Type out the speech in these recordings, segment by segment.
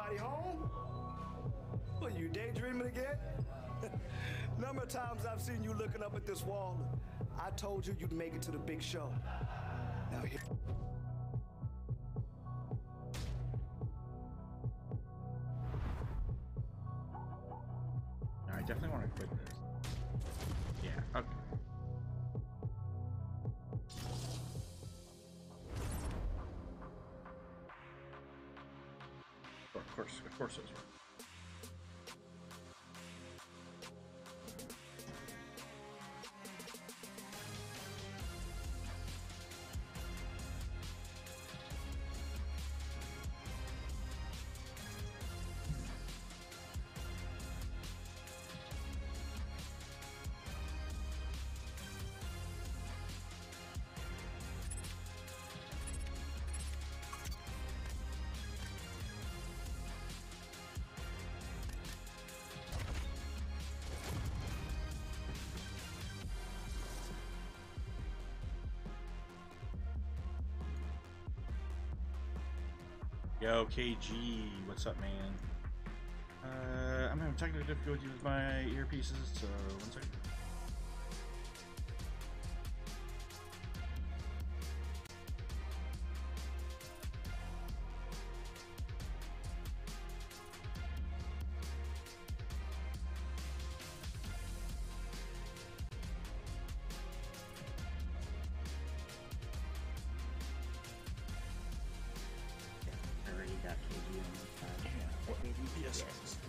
Anybody home? What, you daydreaming again? Number of times I've seen you looking up at this wall. I told you you'd make it to the big show. Now here. I definitely want to quit this. Yeah, okay. Of course those were. Yo, KG, what's up, man? I'm having technical difficulties with my earpieces, so 1 second. Yes.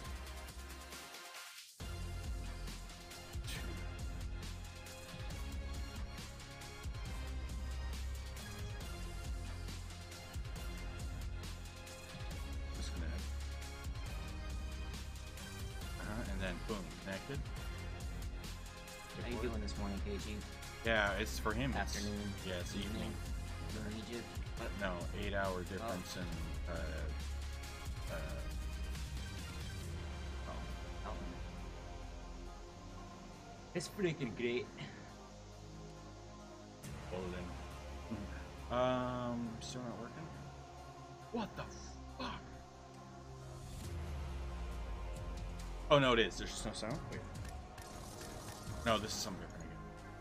Disconnect. And then boom, connected. How you doing this morning, KG? Yeah, it's for him. Afternoon. Yeah, it's evening. You're in Egypt? What? No, 8-hour difference in Oh. It's freaking great. Loading. Still not working? What the fuck? Oh no, it is. There's just no sound? Wait. No, this is something different again.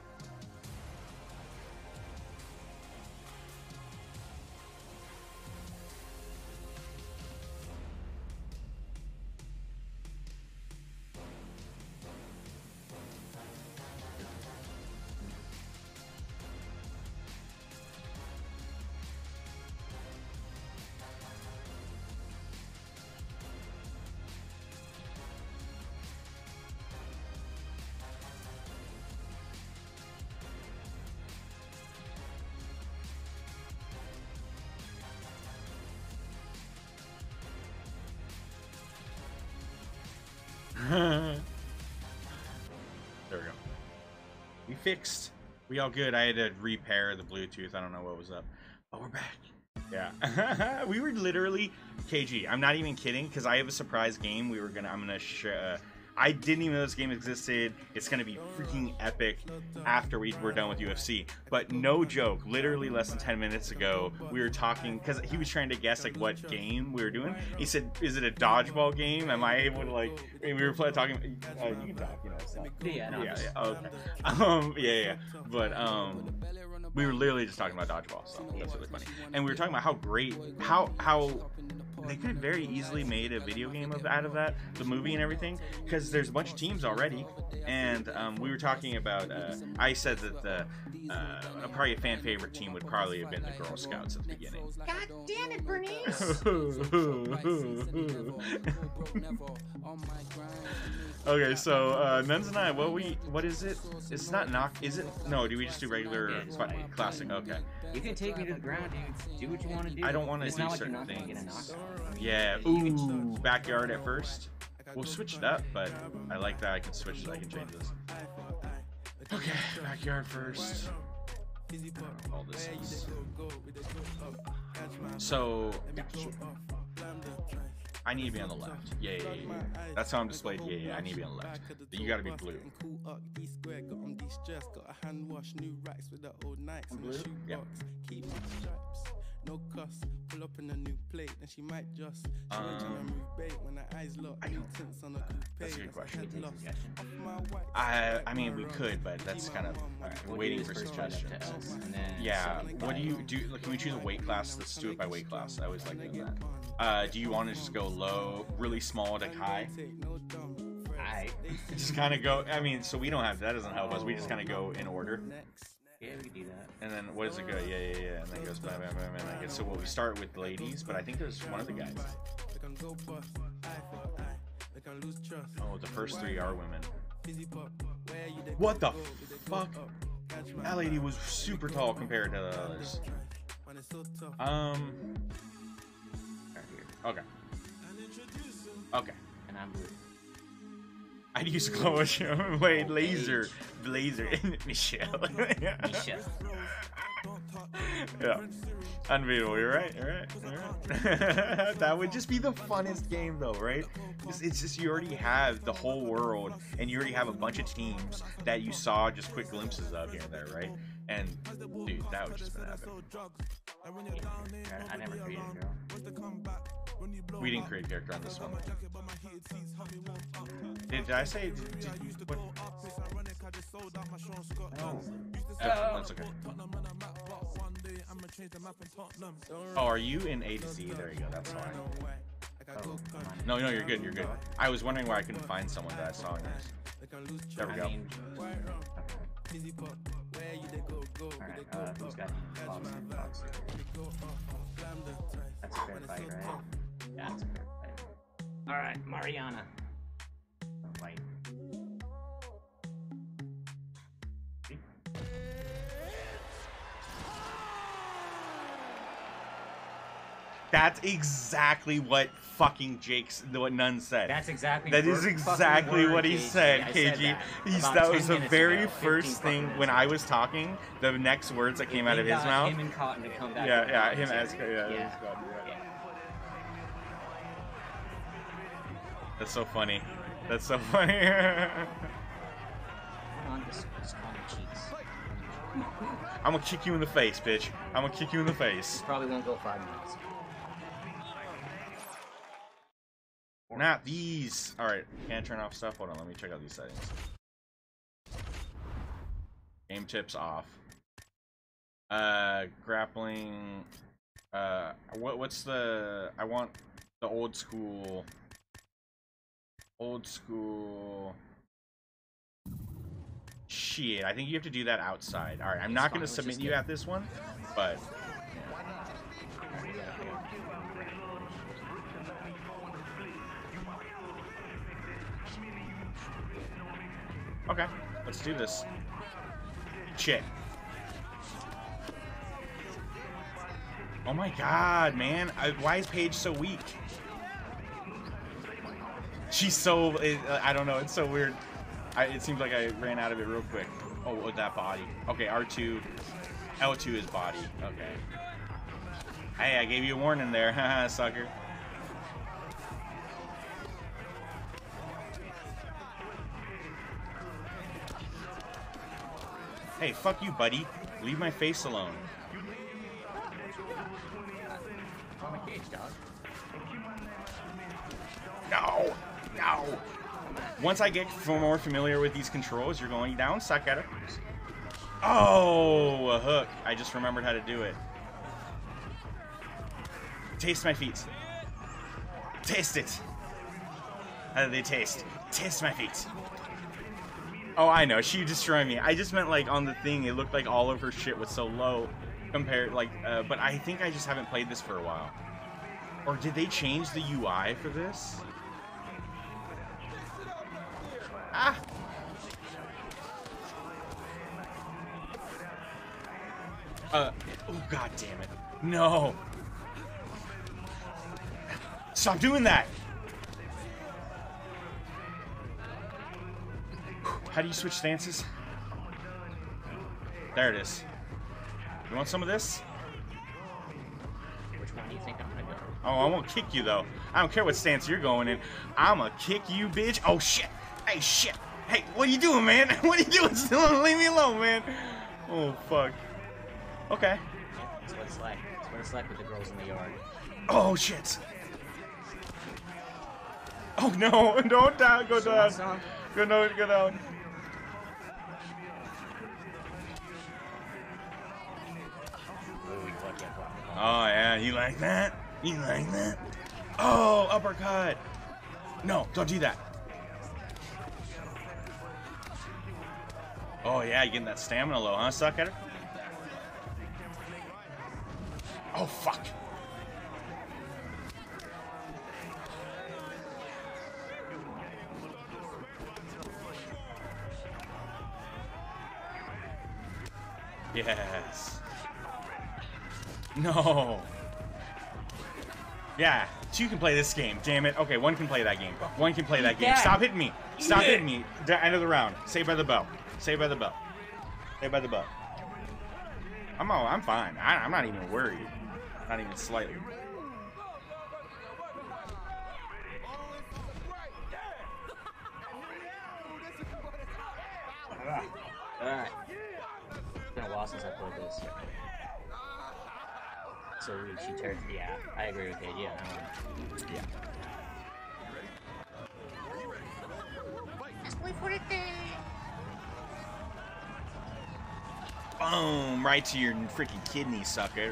There we go. We fixed. We all good. I had to repair the Bluetooth. I don't know what was up. Oh, we're back. Yeah. We were literally KG. I'm not even kidding because I have a surprise game. I didn't even know this game existed. It's gonna be freaking epic after we're done with UFC. But no joke, literally less than 10 minutes ago, we were talking because he was trying to guess like what game we were doing. He said, "Is it a dodgeball game? Am I able to like?" And we were talking. You can talk, you know. It's not, yeah. But we were literally just talking about dodgeball, so that's really funny. And we were talking about how great, how they could have very easily made a video game out of that, the movie and everything, because there's a bunch of teams already. And we were talking about, I said that probably a fan favorite team would probably have been the Girl Scouts at the beginning. God damn it, Bernice! Okay, so Nuns and I, what is it? It's not knock, is it? No, do we just do regular classic? Okay. You can take me to the ground, dude. Do what you want to do. I don't want to do certain things. Yeah. Ooh, backyard at first. We'll switch it up, but I like that I can switch it. I can change this. Okay, backyard first. All this is. So I need to be on the left. Yeah. That's how I'm displayed. Yeah. I need to be on the left. You gotta be blue. Blue? Yeah. Pull up in a new plate, and she might just. She went to move bait when her eyes lock. New tints on a coupe. That's a good question. Take a suggestion. I mean, we could, but that's kind of alright, We'll waiting do for this first, suggestions. run up to us, and then Yeah. something What do you like- do? Like, can we choose a weight class? Let's do it by weight class. I always like doing that. Do you want to just go low, really small, to high? Alright. Just kind of go. I mean, so we don't have that. Doesn't help us. We just kind of go in order. Yeah, we can do that. And then what does it go? Yeah. And then it goes bam, bam, bam, bam. Like, so we start with ladies, but I think there's one of the guys. Oh, the first three are women. What the fuck? That lady was super tall compared to the others. Right here. Okay. Okay. And I'm blue. I'd use Chloe. Wait, laser. Blazer. Michelle. Misha. Yeah. Unbeatable, you're right, you're right. That would just be the funnest game though, right? It's just you already have the whole world and you already have a bunch of teams that you saw just quick glimpses of here and there, right? And dude, that would just been epic. I never created a girl. We didn't create a character on this one. Did I say what? Oh. That's okay. Oh, are you in A to Z? There you go, that's why. Oh, come on. No, you're good, you're good. I was wondering why I couldn't find someone that I saw in yours. There we go. I mean, alright, who's got Fox? That's a fair fight, right? Yeah, that's a fair fight. Alright, Mariana. Fight. That's exactly what fucking what Nunn said. That's exactly. That is exactly what he said, KG. That was the very first thing when I was talking. The next words that came out of his mouth. Him and Cotton to come back. Yeah, him as Yeah. That's so funny. That's so funny. On just call me cheeks. I'm gonna kick you in the face, bitch. I'm gonna kick you in the face. Probably won't go 5 minutes. Not these. Alright, can't turn off stuff. Hold on, let me check out these settings. Game tips off. Grappling. What's the... I want the old school... Shit, I think you have to do that outside. Alright, I'm not gonna submit you at this one, but... Okay, let's do this. Shit. Oh my god, man. Why is Paige so weak? She's so... I don't know, it's so weird. It seems like I ran out of it real quick. Oh, with that body. Okay, R2. L2 is body. Okay. Hey, I gave you a warning there. Haha, sucker. Hey, fuck you, buddy. Leave my face alone. On the cage, dog. No! No! Once I get more familiar with these controls, you're going down, suck at it. Oh, a hook. I just remembered how to do it. Taste my feet. Taste it. How do they taste? Taste my feet. Oh, I know. She destroyed me. I just meant, like, on the thing, it looked like all of her shit was so low compared, like, but I think I just haven't played this for a while. Or did they change the UI for this? Ah! Oh, god damn it. No! Stop doing that! How do you switch stances? There it is. You want some of this? Which one do you think I'm gonna go? Oh, I won't kick you though. I don't care what stance you're going in. I'ma kick you, bitch. Oh shit. Hey, shit. Hey, what are you doing, man? What are you doing? Still leave me alone, man. Oh fuck. Okay. Yeah, that's what it's like. That's Or select with the girls in the yard. Oh shit! Oh no! Don't down. Go down. Go down. Go down. Oh yeah, you like that? You like that? Oh, uppercut! No, don't do that. Oh yeah, you getting that stamina low, huh, Sucker? Oh fuck! Yes. No. Yeah, two can play this game. Damn it. Okay, one can play that game. One can play that game. Stop hitting me. Stop hitting me. End of the round. Saved by the bell. Saved by the bell. Saved by the bell. I'm fine. I'm not even worried. Not even slightly. Alright. It's been a while since I played this. So she turns. Yeah, I agree with the idea. Yeah. Let's wait for the thing. Boom! Right to your freaking kidney, sucker.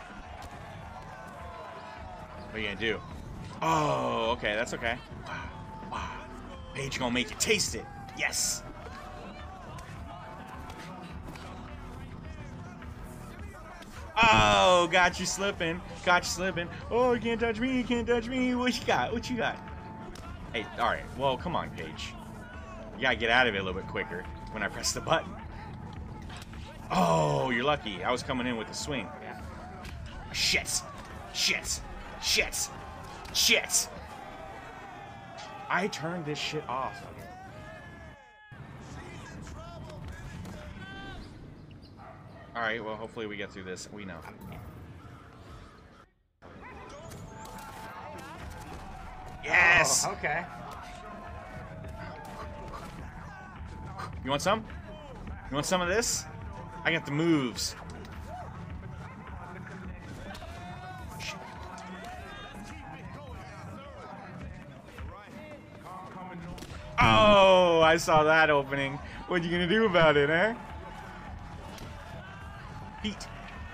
What are you gonna do? Oh, okay, that's okay. Wow, wow. Paige gonna make you taste it. Yes. Oh, got you slipping. Got you slipping. Oh, you can't touch me. You can't touch me. What you got? What you got? Hey, all right. Well, come on, Paige. You gotta get out of it a little bit quicker when I press the button. Oh, you're lucky. I was coming in with a swing. Yeah. Shit. Shit. Shit. Shit. I turned this shit off. Alright, well, hopefully we get through this. We know. Yes! Oh, okay. You want some? You want some of this? I got the moves. Oh, I saw that opening. What you gonna do about it, eh? Feet.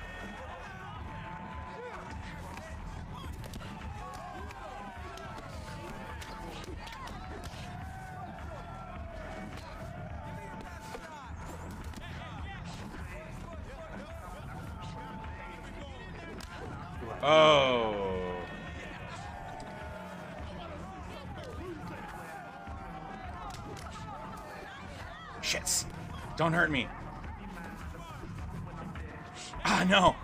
Oh. Shits. Don't hurt me. Ah, no.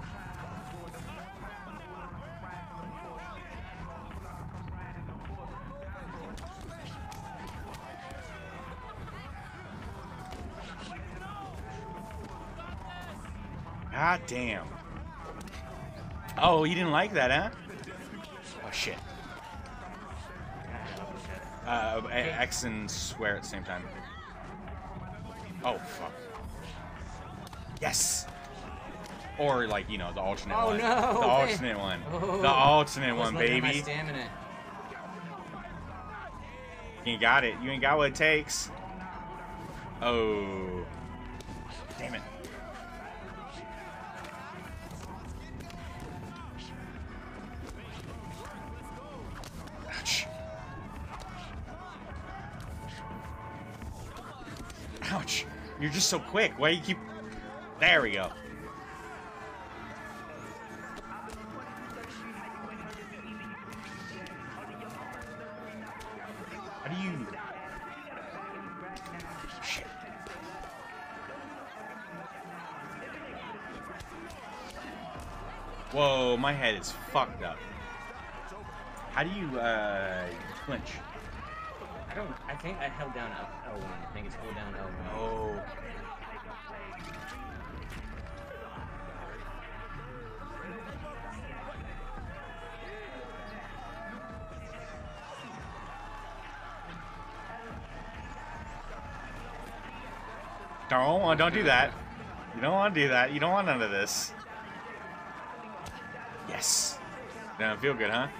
God damn. Oh, you didn't like that, huh? Oh, shit. X and swear at the same time. Oh, fuck. Yes! Or, like, you know, the alternate one. Oh, no! The alternate one. The alternate one, baby. My stamina. You ain't got it. You ain't got what it takes. Oh. Damn it. Ouch. Ouch. You're just so quick. Why do you keep... There we go. How do you... Shit. Whoa, my head is fucked up. How do you, clinch? I think I held down L1. I think it's hold down L1. Oh. Don't do that. You don't want to do that. You don't want none of this. Yes. Doesn't feel good, huh?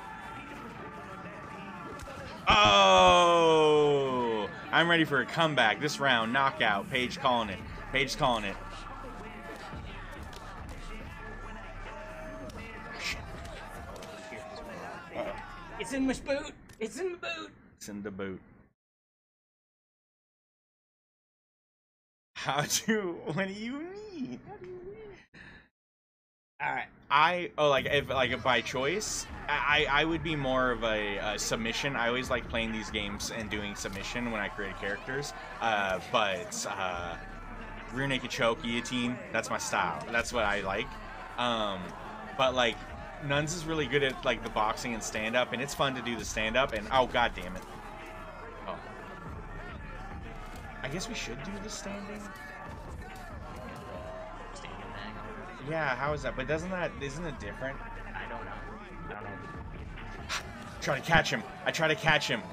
Oh! I'm ready for a comeback. This round, knockout. Paige calling it. Paige calling it. It's in my boot. It's in the boot. It's in the boot. What do you mean? All right. If by choice, I would be more of a submission. I always like playing these games and doing submission when I create characters. But rear naked choke, guillotine, that's my style. That's what I like. But like Nuns is really good at like the boxing and stand up, and it's fun to do the stand up. And oh god damn it! Oh, I guess we should do the standing. Yeah, how is that? But isn't it different? I don't know. Try to catch him. I try to catch him.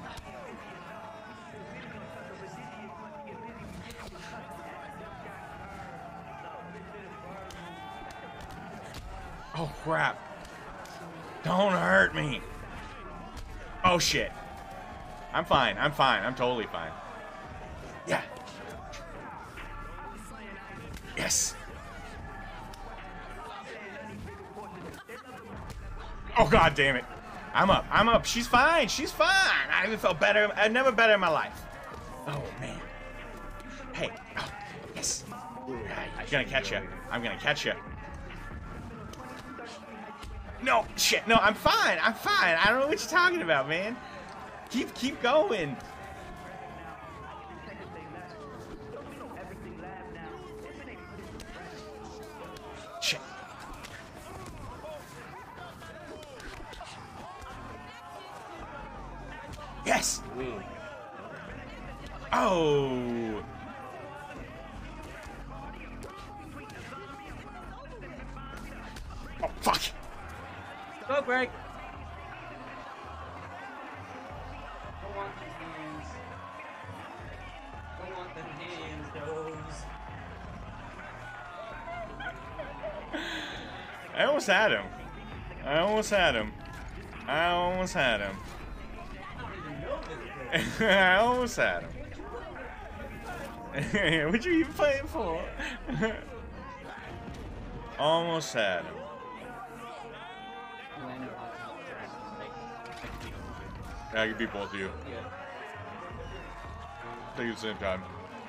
Oh crap. Don't hurt me. Oh shit. I'm fine. I'm totally fine. Yeah. Yes. Oh god damn it. I'm up. She's fine. I haven't felt better. I've never better in my life. Oh man. Hey. Oh, yes. I'm gonna catch you. No, shit. No, I'm fine. I don't know what you're talking about, man. Keep going. Shit. Yes. Oh. Oh fuck. Go break. Don't want them hands. Don't want them hands, those. I almost had him. I almost had him. I almost had him. What you even playing for? Almost had him. Yeah, I can beat both of you. Yeah. Take it at the same time.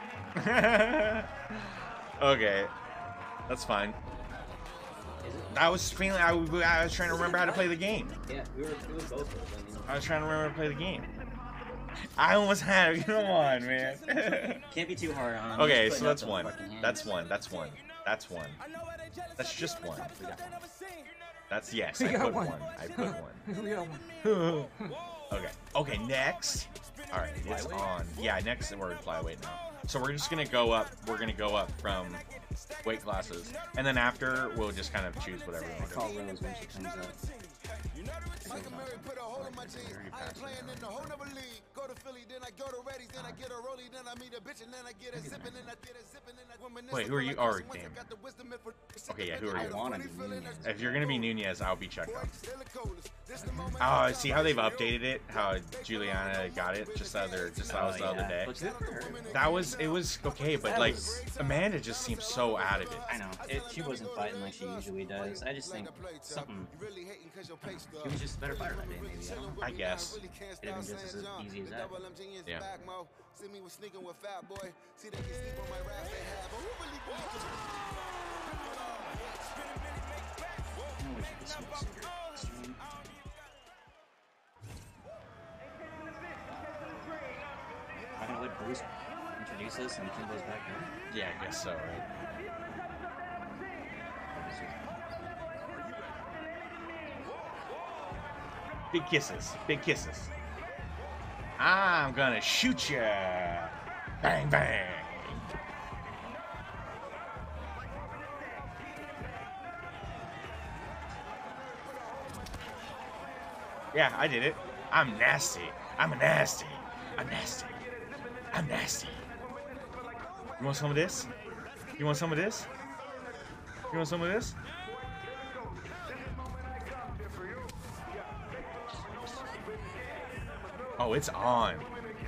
Okay. That's fine. I was feeling. I was trying to remember how to play the game. Yeah, we were both of them. I was trying to remember how to play the game. I almost had it. Come on, man. Can't be too hard on him. Okay, Just so putting that's up one. the fucking hands. That's one. That's one. That's one. That's just one. That's yes. I put one. I put one. Okay. Okay. Next. All right. It's on. Yeah. Next we're in flyweight now. So we're just gonna go up. We're gonna go up from weight classes, and then after we'll just kind of choose whatever we want to do. Call Rose when she comes up. Wait, who are you? Oh, damn. Okay, yeah, who are I you? want to be Nunez. If you're gonna be Nunez, I'll be Checo. Oh, see how they've updated it? How Juliana got it just the other day. Looks good for her. It was okay, but like Amanda just seems so out of it. I know. She wasn't fighting like she usually does. I just think something. She was just a better fighter that day, maybe. I don't know. I guess. It'd have been just as easy as that. Yeah. I wish you could smoke cigarettes. I'm gonna let Bruce introduce us and Kim goes back in. Yeah, I guess so, right? Big kisses. Big kisses. I'm gonna shoot ya. Bang, bang. Yeah, I did it. I'm nasty. I'm nasty. I'm nasty. I'm nasty. You want some of this? You want some of this? You want some of this? Oh, it's on.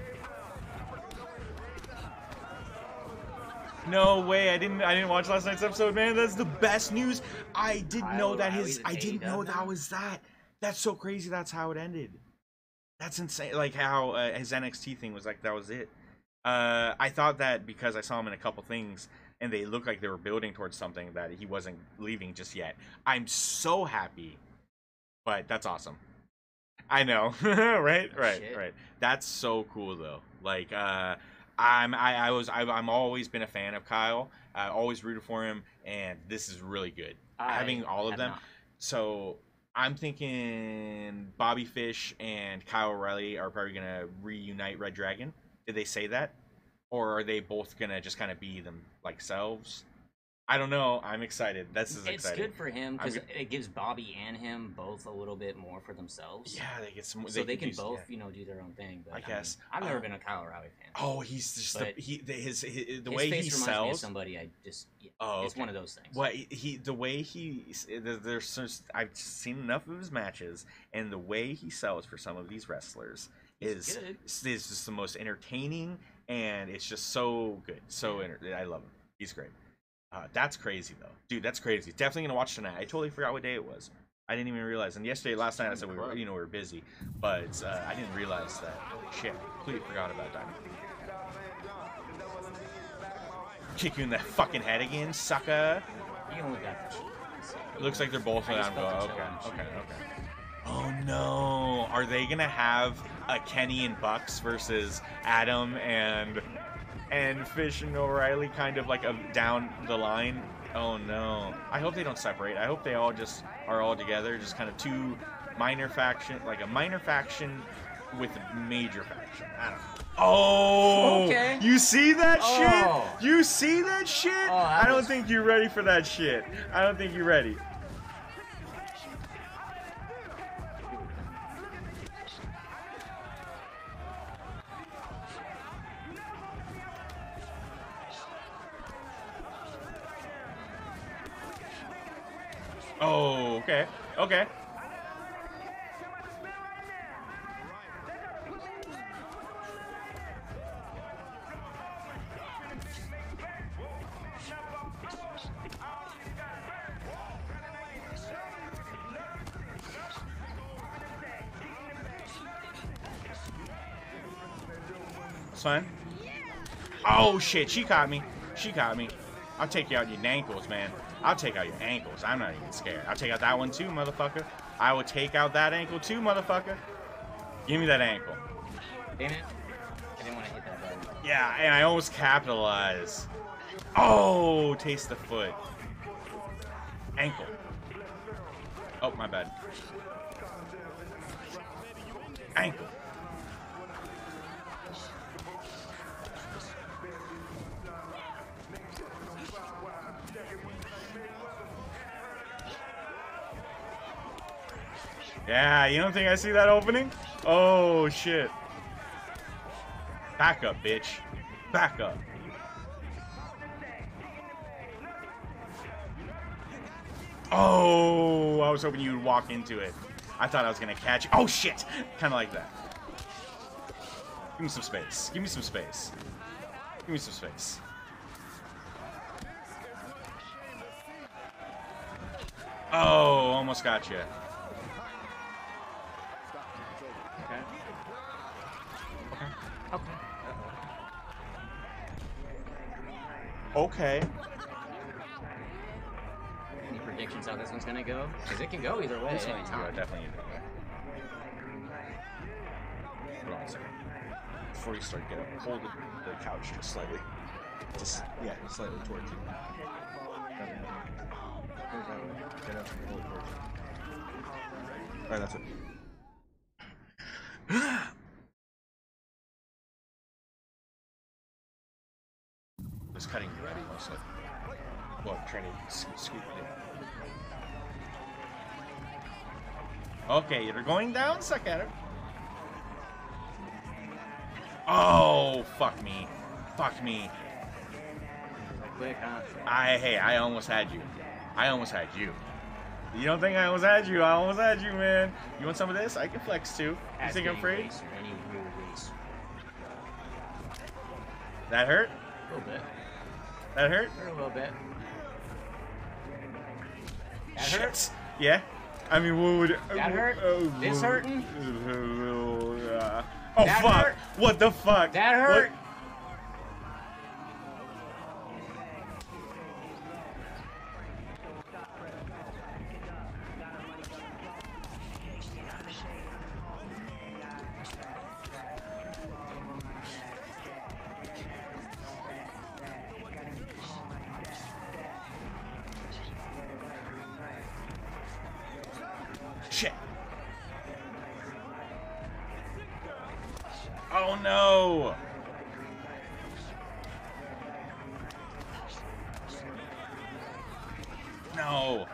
No way! I didn't watch last night's episode, man. That's the best news. I didn't know that I didn't know that was that. That's so crazy. That's how it ended. That's insane. Like how his NXT thing was like that was it. I thought that because I saw him in a couple things and they looked like they were building towards something that he wasn't leaving just yet. I'm so happy. But that's awesome. I know, right. That's so cool though. Like I'm always been a fan of Kyle. I always rooted for him, and this is really good. Having all of them. Not. So I'm thinking Bobby Fish and Kyle O'Reilly are probably gonna reunite Red Dragon. Did they say that, or are they both gonna just kind of be them like selves? I don't know. I'm excited. This is exciting. It's good for him because it gives Bobby and him both a little bit more for themselves. Yeah, they get some. So they can both, you know, do their own thing. But, I guess I've never been a Kyle O'Reilly fan. Oh, he's just the way face he reminds sells. Me of somebody I just. It's one of those things. Well, the way I've seen enough of his matches, and the way he sells for some of these wrestlers is just the most entertaining, and it's just so good. So I love him. He's great. That's crazy though, dude. That's crazy. Definitely gonna watch tonight. I totally forgot what day it was. I didn't even realize. And last night I said we were busy, but I didn't realize that. Shit, completely forgot about that. Kick you in the fucking head again, sucker. You only got the cheek. It looks like they're both on go. Okay. Oh no, are they gonna have a Kenny and Bucks versus Adam and Fish and O'Reilly kind of like down the line? Oh no. I hope they don't separate. I hope they all just are all together, just kind of two minor faction, like a minor faction with a major faction. I don't know. Oh, okay. You see that shit? You see that shit? I don't think you're ready for that shit. I don't think you're ready. Oh, okay. Okay. It's fine. Oh shit, she caught me. She caught me. I'll take you out your ankles, man. I'll take out your ankles. I'm not even scared. I'll take out that one too, motherfucker. I will take out that ankle too, motherfucker. Give me that ankle. Damn it. I didn't want to hit that button. Yeah, and I almost capitalized. Oh, taste the foot. Ankle. Oh, my bad. Ankle. Yeah, you don't think I see that opening? Oh, shit. Back up, bitch. Back up. Oh, I was hoping you would walk into it. I thought I was going to catch you. Oh, shit. Kind of like that. Give me some space. Give me some space. Give me some space. Oh, almost got you. Okay. Any predictions how this one's gonna go? Because it can go either way. Yeah, definitely either way. Hold on a second. Before you start, hold the couch just slightly. Yeah, slightly towards you. Get up and hold it towards you. Alright, that's it. Just cutting you out mostly. Well, trying to scoop it in. Okay, you're going down, suck at it. Oh, fuck me. Fuck me. Quick, huh? Hey, I almost had you. I almost had you. You don't think I almost had you? I almost had you, man. You want some of this? I can flex too. You think I'm afraid? That hurt? A little bit. That hurt? A little bit. That Shit. hurt? Yeah. I mean, what would... That hurt? This hurting? Oh, That fuck. hurt? What the fuck? That hurt? What? Shit. Oh no. No.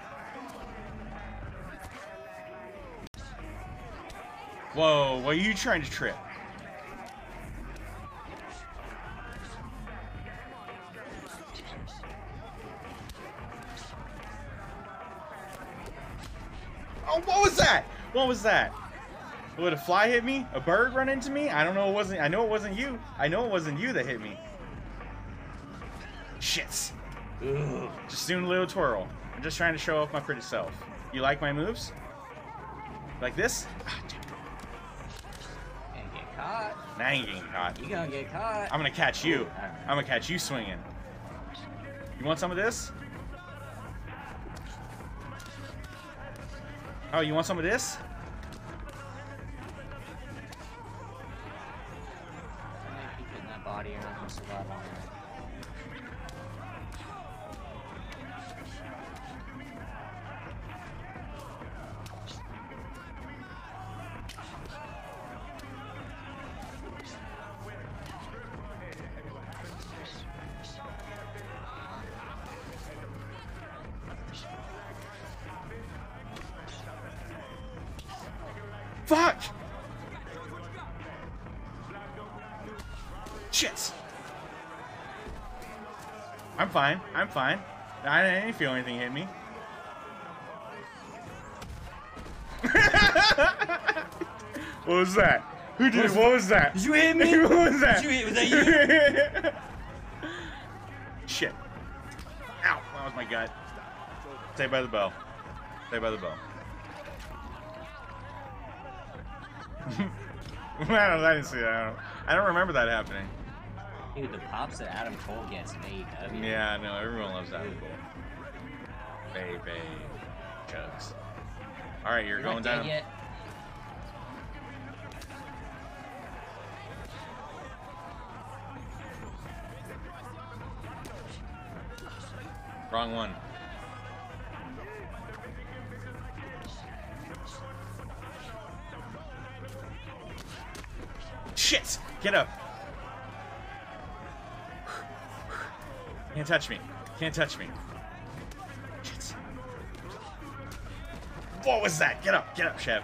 Whoa, what are you trying to trip? Oh, what was that? What was that? Would a fly hit me? A bird run into me? I don't know. It wasn't. I know it wasn't you. I know it wasn't you that hit me. Shits. Ugh. Just doing a little twirl. I'm just trying to show off my pretty self. You like my moves? Like this? Ah, Can't get caught. nah, I ain't getting caught. You gonna get caught. I'm gonna catch you. Ooh, alright. I'm gonna catch you swinging. You want some of this? Oh, you want some of this? I might keep hitting that body or not gonna survive on that. Fuck! Shit! I'm fine. I'm fine. I didn't feel anything hit me. What was that? Who did it? What was that? Did you hit me? What was that? Did you hit? Was that you? Shit. Ow. That was my gut. Stay by the bell. Stay by the bell. I didn't see that. I don't remember that happening. Dude, the pops that Adam Cole gets in AEW. Yeah, I know. Everyone loves Adam Cole. Baby. Chugs. Alright, you're going down. Yet? Wrong one. Shit! Get up! Can't touch me. Can't touch me. Shit. What was that? Get up! Get up, Chev.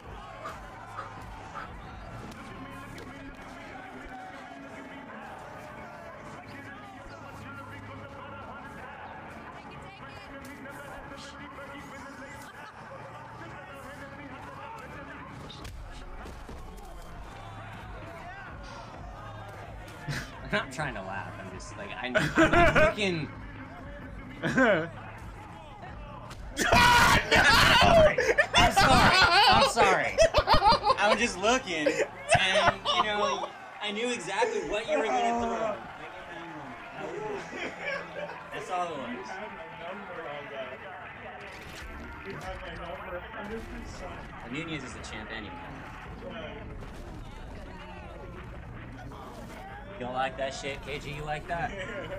I'm not trying to laugh. I'm just like I'm looking. I'm sorry. I'm sorry. I was just looking, and you know, I knew exactly what you were gonna throw. That's all it was. Nunez is the champ anyway. You don't like that shit, KG? You like that?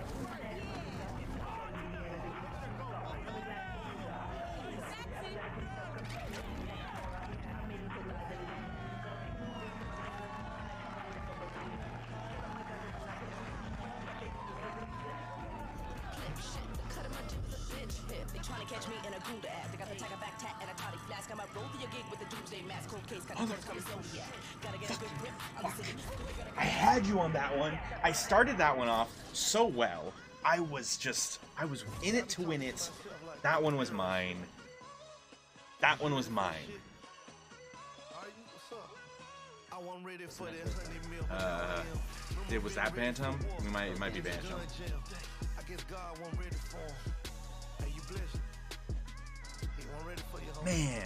I had you on that one. I started that one off so well. I was in it to win it. That one was mine. That one was mine. Was that Bantam? It might be Bantam. Man.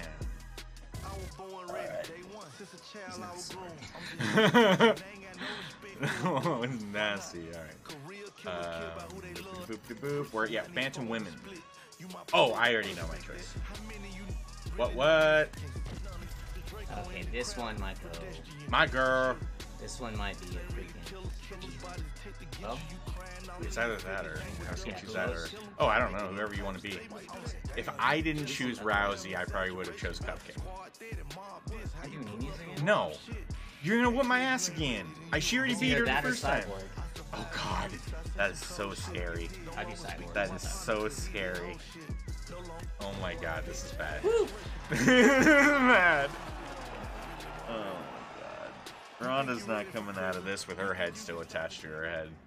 Oh, it's nasty. All right. Boop. We're Bantam women. Oh, I already know my choice. What? Okay, this one might go. My girl. This one might be a freaking. Oh. It's either that or I was gonna choose that or I don't know, whoever you want to be. If I didn't choose Rousey, I probably would have chose Cupcake. Are you mean these again? No, you're gonna whip my ass again. She already beat her the first time. Oh God, that is so scary. I'd be Cyborg. That is so scary. Oh my God, this is bad. This is bad. Oh my God. Rhonda's not coming out of this with her head still attached to her head.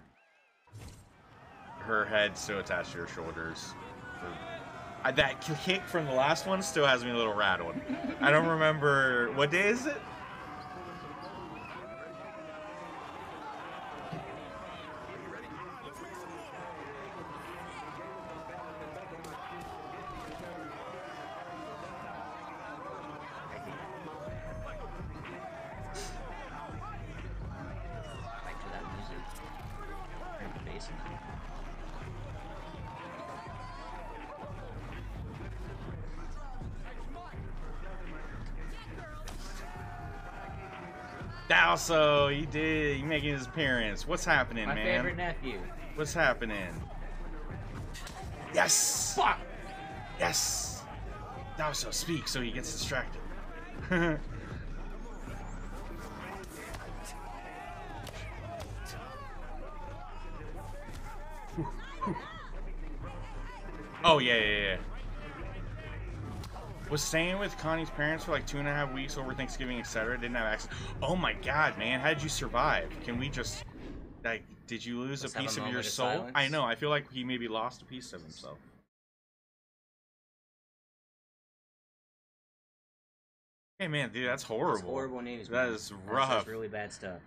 Her head still attached to her shoulders. That kick from the last one still has me a little rattled. I don't remember. What day is it? Dalso, he did. He making his appearance. What's happening, man? My favorite nephew. What's happening? Yes! Fuck! Yes! Dalso, speak so he gets distracted. Oh, yeah. Was staying with Connie's parents for like 2.5 weeks over Thanksgiving, etc. Didn't have access. Oh my God, man, how did you survive? Can we just, like, did you lose a piece of your soul? Silence? I know. I feel like he maybe lost a piece of himself. Hey man, dude, that's horrible. That's horrible news. That man. is rough. That's really bad stuff.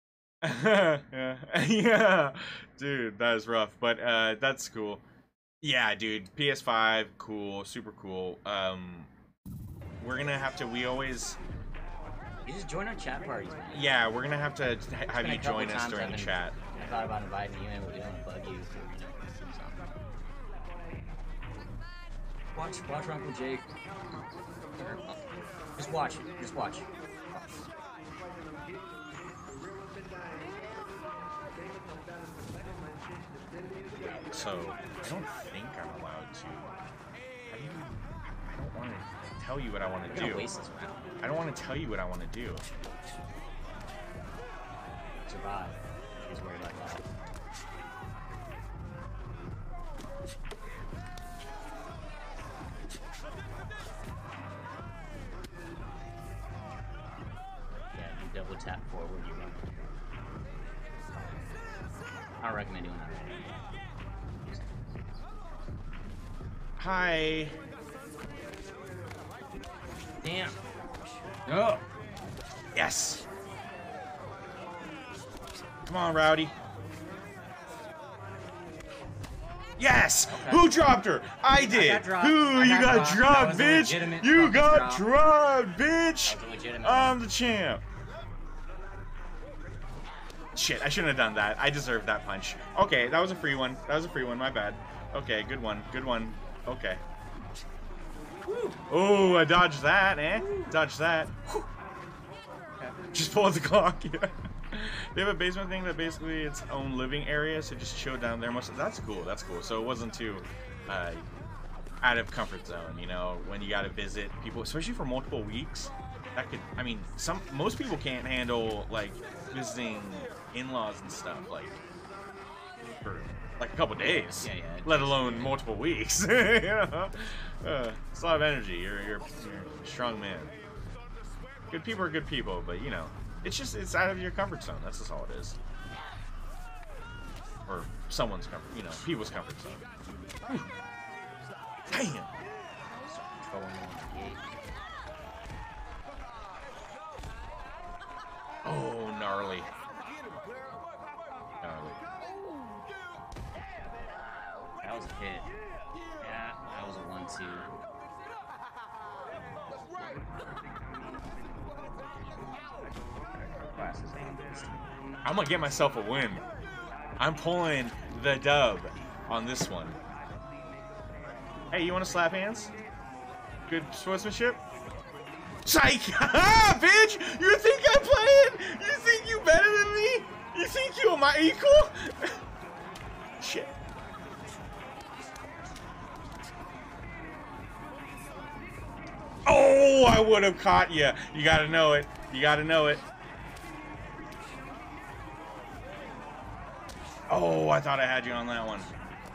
Yeah, dude, that is rough. But that's cool. Yeah, dude, PS5, cool, super cool. We're gonna have to. We always. You just join our chat parties, man. Yeah, we're gonna have to have you join us during the chat. I thought about inviting you in, but we don't want to bug you. Watch Uncle Jake. Just watch it. Just watch. So I don't think I'm allowed to. I don't want to tell you what I want to do. Waste this round. I don't want to tell you what I want to do. Survive. He's worried about that. Yeah, you double tap forward, you run. I don't recommend doing that. Hi. Damn. Oh. Yes. Come on, Rowdy. Yes! Okay. Who dropped her? I did! Who? You got dropped, bitch! You got dropped, bitch! I'm the champ. Shit, I shouldn't have done that. I deserved that punch. Okay, that was a free one. That was a free one, my bad. Okay, good one. Good one. Okay. Oh, I dodged that, eh? Dodged that. Just pulled the clock. Yeah. They have a basement thing that basically its own living area, so just chill down there. That's cool. That's cool. So it wasn't too out of comfort zone, you know, when you got to visit people, especially for multiple weeks. That could, I mean, most people can't handle like visiting in-laws and stuff like for like a couple days, yeah, let alone multiple weeks. You know, it's a lot of energy. You're a strong man. Good people are good people, but you know, it's out of your comfort zone. That's just all it is, or someone's comfort, you know, people's comfort zone. Damn. trouble when the gate. Oh, gnarly. Gnarly. That was a hit. Yeah, that was a 1-2. I'm gonna get myself a win. I'm pulling the dub on this one. Hey, you want to slap hands? Good sportsmanship? Psych! Ah, bitch! You think I'm playing? You think you better than me? You think you're my equal? Shit. Oh, I would have caught you. You gotta know it. You gotta know it. Oh, I thought I had you on that one.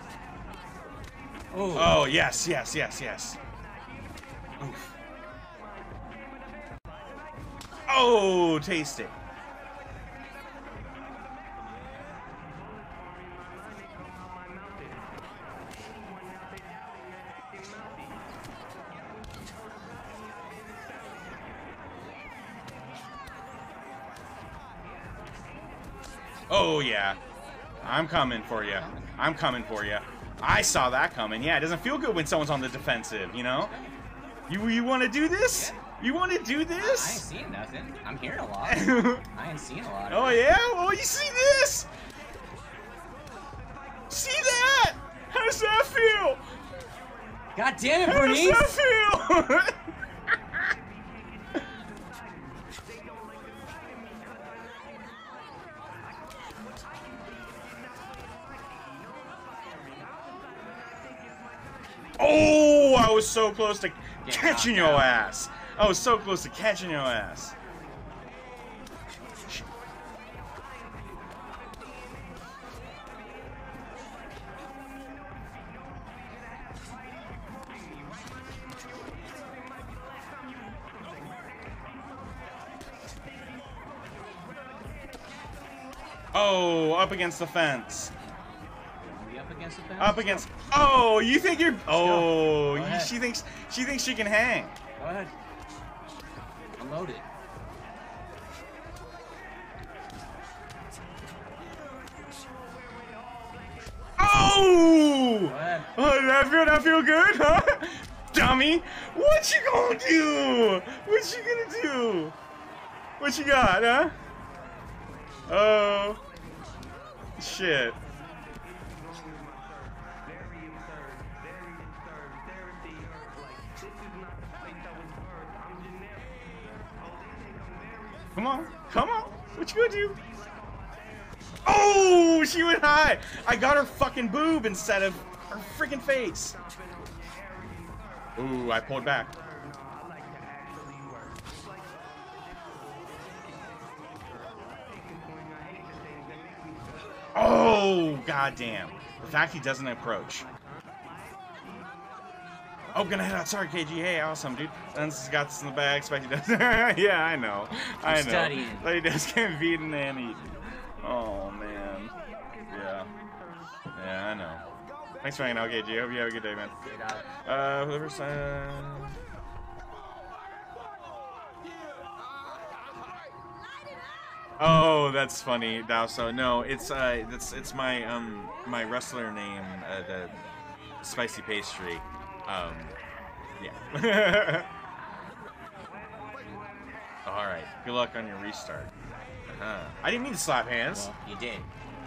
Oh, yes, yes, yes, yes. Oof. Oh, taste it. Oh, yeah. I'm coming for you. I'm coming for you. I saw that coming. Yeah, it doesn't feel good when someone's on the defensive, you know? You want to do this? You want to do this? I ain't seeing nothing. I'm hearing a lot. I ain't seeing a lot. Oh, yeah? Well, you see this? See that? How does that feel? God damn it, How Bernice! does that feel? Oh, I was so close to catching your ass. I was so close to catching your ass. Oh, up against the fence. Up against the fence? Up against. Oh, you think you're. Oh, Go ahead. she thinks she can hang. Go ahead. Unload it. Oh! Go ahead. Oh, that feel good, huh? Dummy! What you gonna do? What you gonna do? What you got, huh? Oh. Shit. Come on, come on. What you gonna do? Oh, she went high. I got her fucking boob instead of her freaking face. Ooh, I pulled back. Oh, goddamn. The fact he doesn't approach. Oh, gonna head out. Sorry, KG. Hey, awesome, dude. Un's got this in the bag. Expect he does. Yeah, I know. I know. Studying. But he does get beaten and eaten. Oh, man. Yeah. Yeah, I know. Thanks for hanging out, KG. Hope you have a good day, man. Whoever's... Oh, that's funny, Dowso. No, it's my my wrestler name, the Spicy Pastry. Yeah. All right. Good luck on your restart. I didn't mean to slap hands. Well, you did.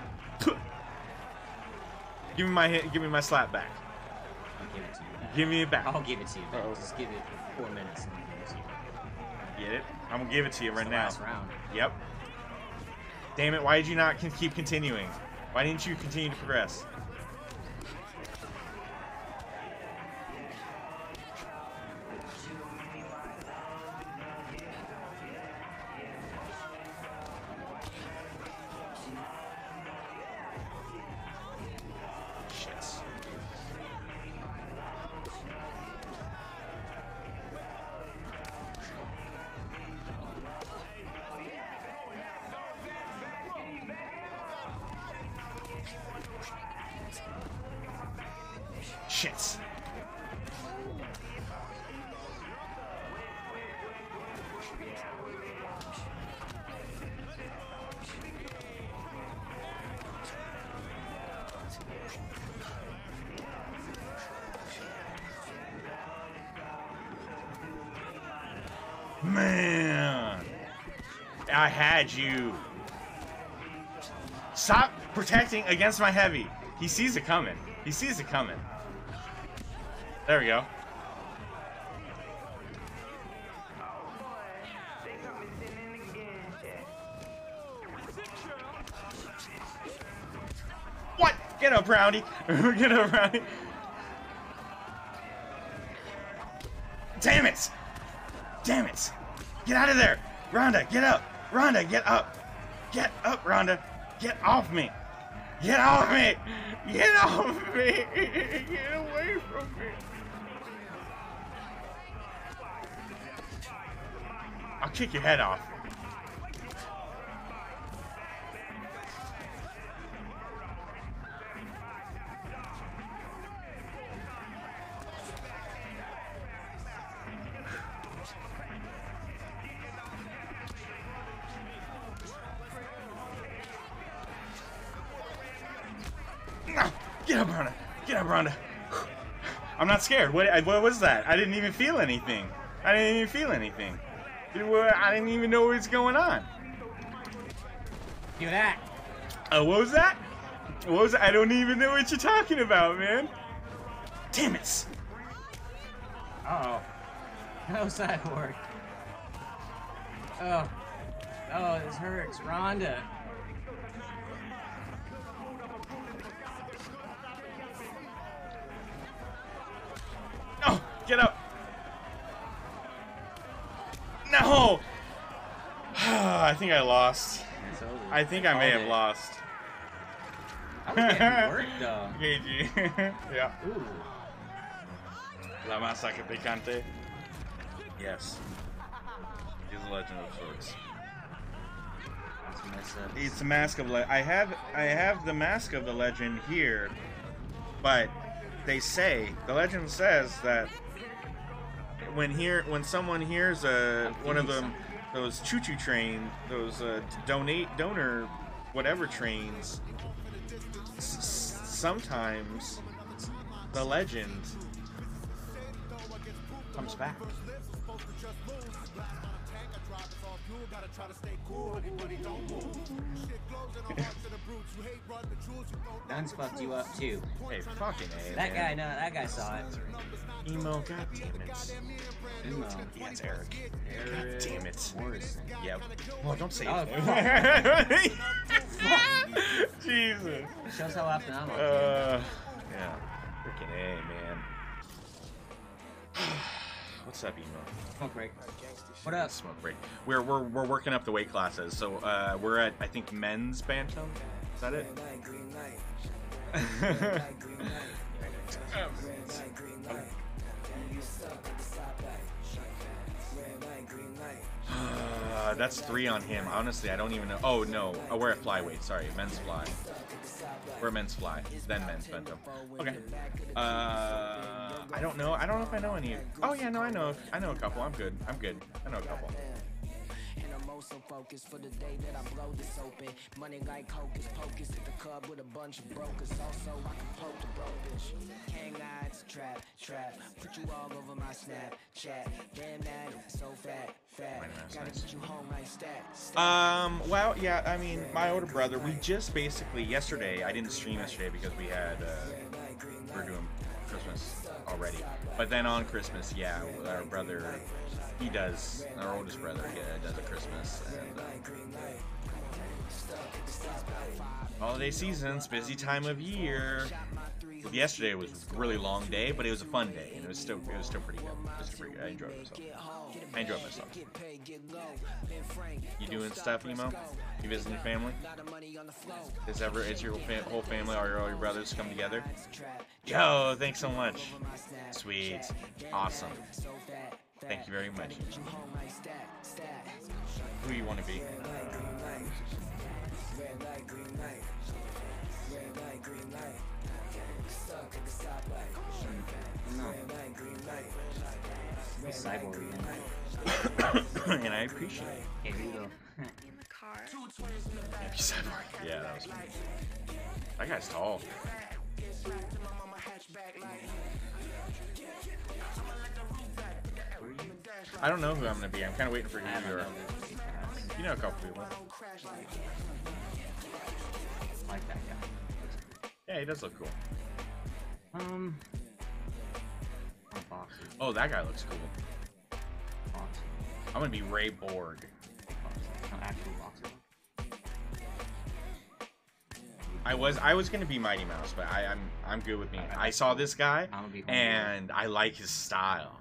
Give me my slap back. I'll give it to you back. Give me it back. I'll give it to you back. Uh-oh. Just give it 4 minutes and then give it to you. Get it? I'm gonna give it to you right It's the now. last round. Yep. Damn it! Why did you not keep continuing? Why didn't you continue to progress? Shit. Shit. Man, I had you. Stop protecting against my heavy. He sees it coming. He sees it coming. There we go. What? Get up, Roundy. Get up, Roundy. Damn it! Damn it! Get out of there! Rhonda, get up! Rhonda, get up! Get up, Rhonda! Get off me! Get off me! Get off me! Get away from me! I'll kick your head off. Get up, Rhonda. Get up, Rhonda. I'm not scared. What was that? I didn't even feel anything. I didn't even feel anything. I didn't even know what's going on. Do that. What was that? What was that? I don't even know what you're talking about, man. Damn it. Uh-oh. No side work. Oh. Oh, this hurts. Rhonda. No! Get up! No! I think I lost. I think I may have lost. I was getting work, though. KG. Yeah. Ooh. La Masacre Picante. Yes. He's a legend of sorts. It's the mask of I have the mask of the legend here, but they say the legend says that when someone hears one of them those choo-choo train, those donor whatever trains, sometimes the legend comes back. Nuns fucked you up too. Hey, fucking A, That man. that guy saw it. Emo, god damn it. Emo. Yeah, it's Eric. God damn it. Morrison. Yep. Well, don't say Oh, it. Jesus. Shows how often I'm on. Yeah. Freaking A, man. What's up, Emo? Smoke break. What up? Smoke break. We're working up the weight classes, so we're at I think men's bantam. Is that it? That's 3 on him. Honestly, I don't even know. Oh no, we're at flyweight. Sorry, men's fly. We're men's fly, then men's bantam. Okay. I don't know. I don't know if I know any. Oh yeah, no, I know a couple. I'm good. I know a couple. So focused for the day that I blow this open. Money like hocus pocus at the club with a bunch of brokers. Also, I can poke the broke bitch. Hang eyes, trap. Put you all over my Snapchat. Damn that, so fat. Gotta get you home like stat. Well, yeah, I mean, my older brother, we just basically, yesterday, I didn't stream yesterday because we had, we're doing Christmas already. But then on Christmas, yeah, our brother, he does, our oldest brother, yeah, does a Christmas, and, holiday season's busy time of year. Yesterday was a really long day, but it was a fun day, and it was still pretty good. It was pretty good. I enjoyed myself. You doing stuff, Emo? You visiting your family? Is your whole family, all your brothers come together? Yo, thanks so much. Sweet, awesome. Thank you very much. Who you want to be? Cyborg And I appreciate it. Here you go. In the car. Cyborg. Yeah, that was funny. That guy's tall. I don't know who I'm gonna be. I'm kind of waiting for you. Or you know a couple people. Like that guy. Yeah, he does look cool. Boxer. Oh, that guy looks cool. Boxer. I'm gonna be Ray Borg. No, actual boxer. I was gonna be Mighty Mouse, but I'm good with me. I saw this guy and I like his style.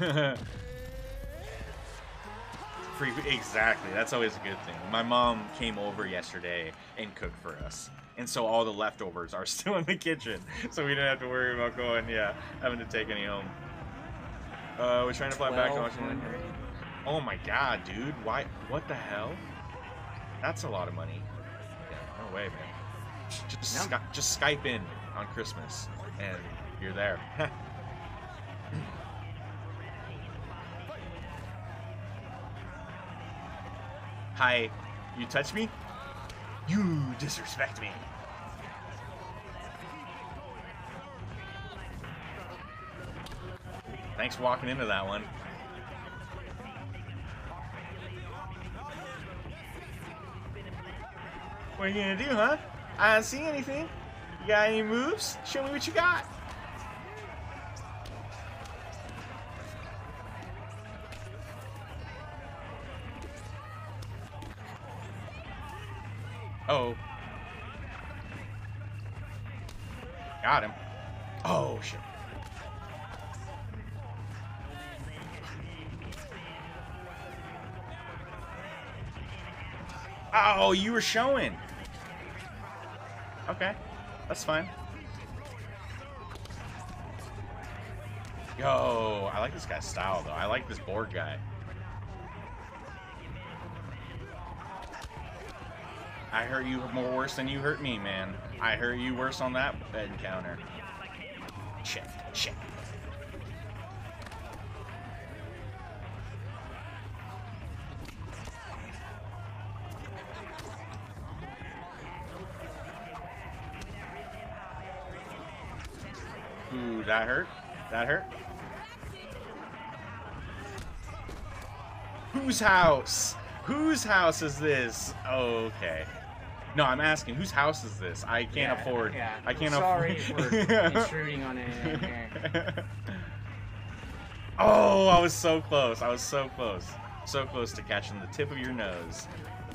Exactly, that's always a good thing. My mom came over yesterday and cooked for us, and so all the leftovers are still in the kitchen, so we didn't have to worry about having to take any home. We're trying to fly back to Washington. Oh my god, dude! Why? What the hell? That's a lot of money. Yeah, no way, man. Just Skype in on Christmas, and you're there. Hi, you touch me? You disrespect me. Thanks for walking into that one. What are you gonna do, huh? I don't see anything. You got any moves? Show me what you got. Oh. Got him. Oh, shit. Oh, you were showing. Okay, that's fine. Yo, I like this guy's style, though. I like this board guy. I hurt you more worse than you hurt me, man. I hurt you worse on that encounter. Shit, shit. Ooh, that hurt? That hurt? Whose house? Whose house is this? Oh, okay. No, I'm asking, whose house is this? I can't afford. Yeah. I can't Sorry afford. for intruding on it here. Oh, I was so close. I was so close. So close to catching the tip of your nose.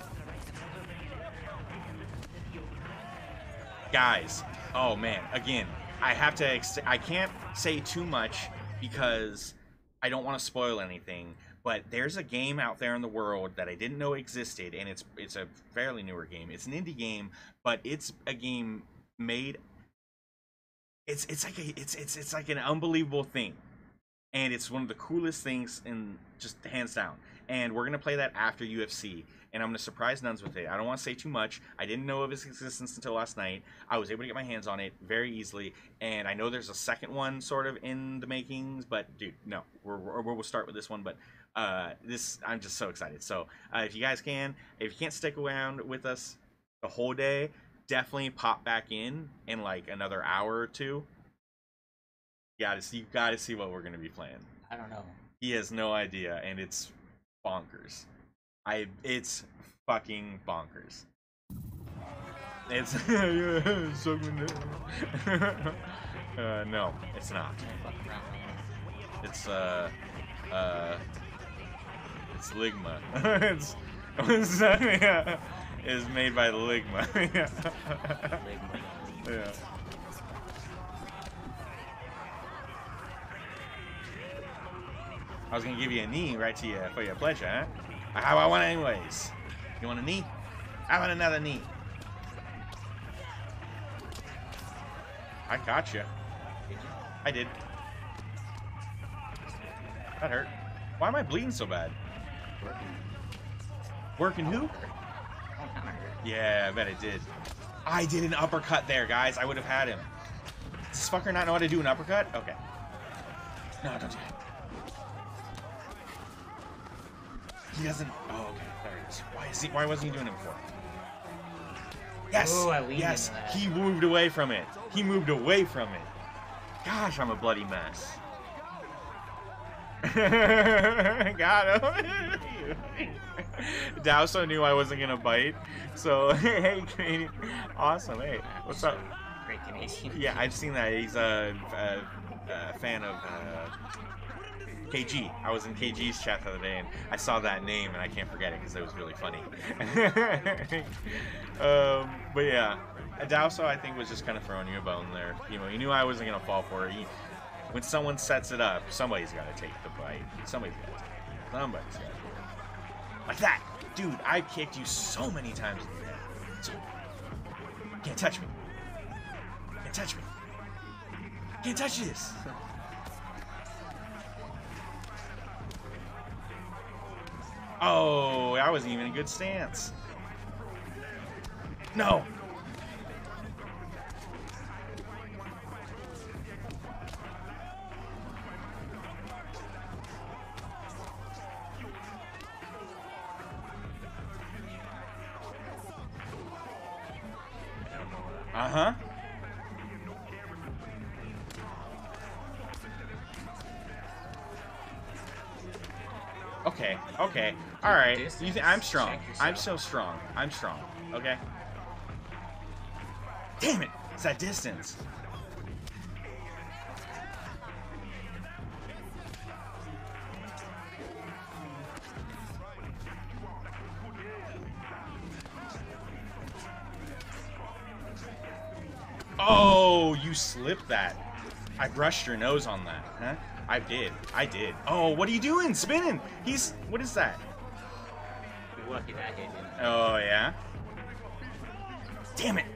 Guys, oh man, again, I have to. I can't say too much because I don't want to spoil anything. But there's a game out there in the world that I didn't know existed, and it's a fairly newer game. It's an indie game, but it's a game made. It's like an unbelievable thing, and it's one of the coolest things in just hands down. And we're gonna play that after UFC, and I'm gonna surprise Nuns with it. I don't want to say too much. I didn't know of its existence until last night. I was able to get my hands on it very easily, and I know there's a second one sort of in the makings. But dude, no, we'll start with this one. But I'm just so excited. So if you guys can, if you can't stick around with us the whole day, definitely pop back in like another hour or two. You gotta see what we're gonna be playing. I don't know. He has no idea, and it's bonkers. It's fucking bonkers. It's no, it's not. It's it's Ligma. It's made by Ligma. Yeah. I was gonna give you a knee right to you for your pleasure, huh? How I want it anyways. You want a knee? I want another knee. I caught you. I did. That hurt. Why am I bleeding so bad? Working who? Yeah, I bet it did. I did an uppercut there, guys. I would have had him. Does this fucker not know how to do an uppercut? Okay. No, don't do it. He doesn't. Oh, okay. There it is. Why wasn't he doing it before? Yes. Ooh, I leaned yes. into that. He moved away from it. He moved away from it. Gosh, I'm a bloody mess. Got him. Dowso knew I wasn't gonna bite, so hey, Canadian. Awesome. Hey, what's up? Great Canadian. Yeah, I've seen that. He's a fan of KG. I was in KG's chat the other day, and I saw that name, and I can't forget it because it was really funny. But yeah, Dowso, I think, was just kind of throwing you a bone there. You know, he knew I wasn't gonna fall for it. When someone sets it up, somebody's got to take the bite. Somebody's got to take it. Somebody's got to do it. Like that. Dude, I kicked you so many times in the head. So, can't touch me. Can't touch me. Can't touch this. Oh, that wasn't even a good stance. No. Uh-huh. Okay, okay. Alright. You think I'm strong. I'm so strong. I'm strong. Okay? Damn it! It's that distance. Oh, you slipped that. I brushed your nose on that, huh? I did. I did. Oh, what are you doing? Spinning. He's... What is that? You're lucky that hit didn't. Oh, yeah? Damn it.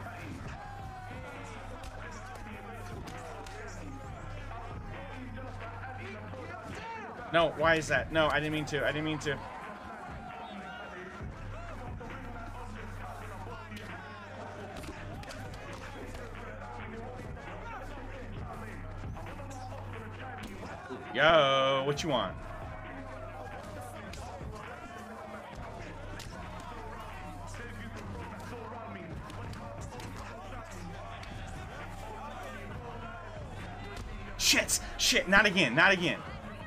No, why is that? No, I didn't mean to. I didn't mean to. Yo, what you want? Shit! Shit! Not again! Not again!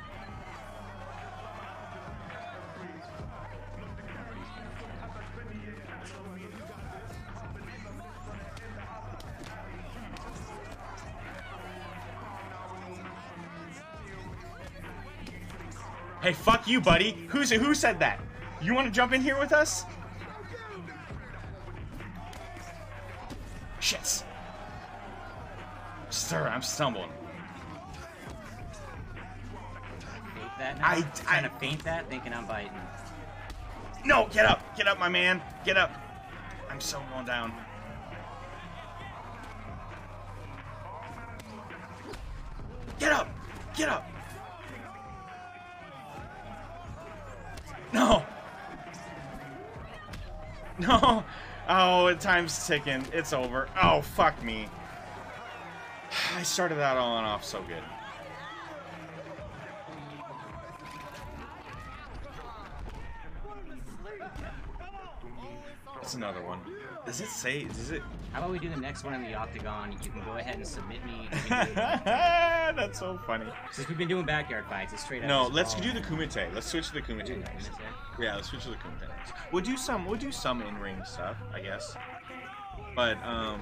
Hey, fuck you, buddy. Who said that? You want to jump in here with us? Shit. Sir, I'm stumbling. Feint that now? Trying to feint that, thinking I'm biting. No, get up. Get up, my man. Get up. I'm so going down. Get up. Get up. No! No! Oh, time's ticking. It's over. Oh, fuck me. I started that on off so good. That's another one. Does it say? Does it? How about we do the next one in the octagon? You can go ahead and submit me. That's so funny. Since we've been doing backyard fights, it's straight up. No, let's do the Kumite. Let's switch to the Kumite next. Yeah, let's switch to the Kumite next. We'll do some in-ring stuff, I guess. But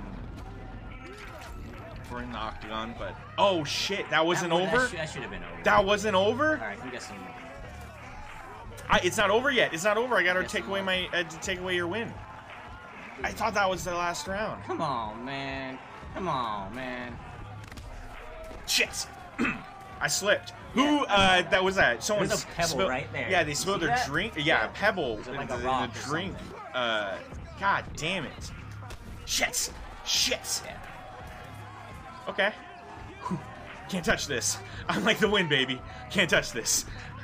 we're in the octagon. But oh shit, that wasn't over. That should have been over. That wasn't over. All right, we got some more. It's not over yet. It's not over. I gotta take away my take away your win. I thought that was the last round. Come on, man. Come on, man. Shit. I slipped. Who, that was that? Someone There's a pebble right there. Yeah, they spilled their drink. Yeah, a pebble like in a the rock or drink. God damn it. Shit. Shit. Yeah. Okay. Whew. Can't touch this. I'm like the wind, baby. Can't touch this.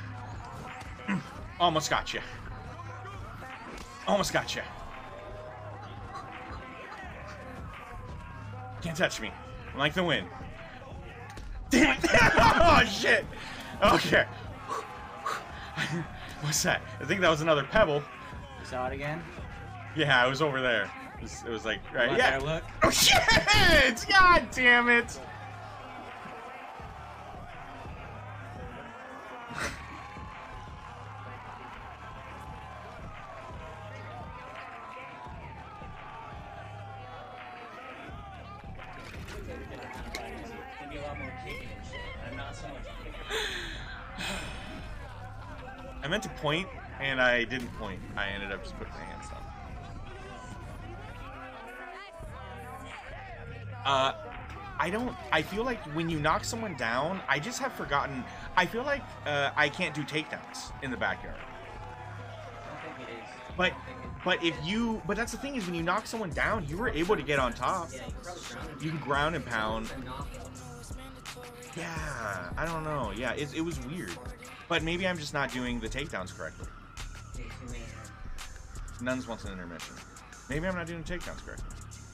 Almost got you. Almost got you. Can't touch me. I'm like the wind. Damn it! Oh shit! Okay. What's that? I think that was another pebble. You saw it again? Yeah, I was over there. It was like right. Look, Yeah. there, look. Oh shit! God damn it! favorite different kind of fighting is it can be a lot more kicking and shit. I'm not so much a kicker. I meant to point, and I didn't point. I ended up just putting my hands down. I feel like when you knock someone down, I just have forgotten. I feel like I can't do takedowns in the backyard. I don't think it is. But that's the thing is when you knock someone down, you were able to get on top. Yeah, you can probably ground You can ground and pound. or knock them. Yeah, I don't know. Yeah, it was weird. But maybe I'm just not doing the takedowns correctly. Take 2 minutes. Nuns wants an intermission. Maybe I'm not doing the takedowns correctly.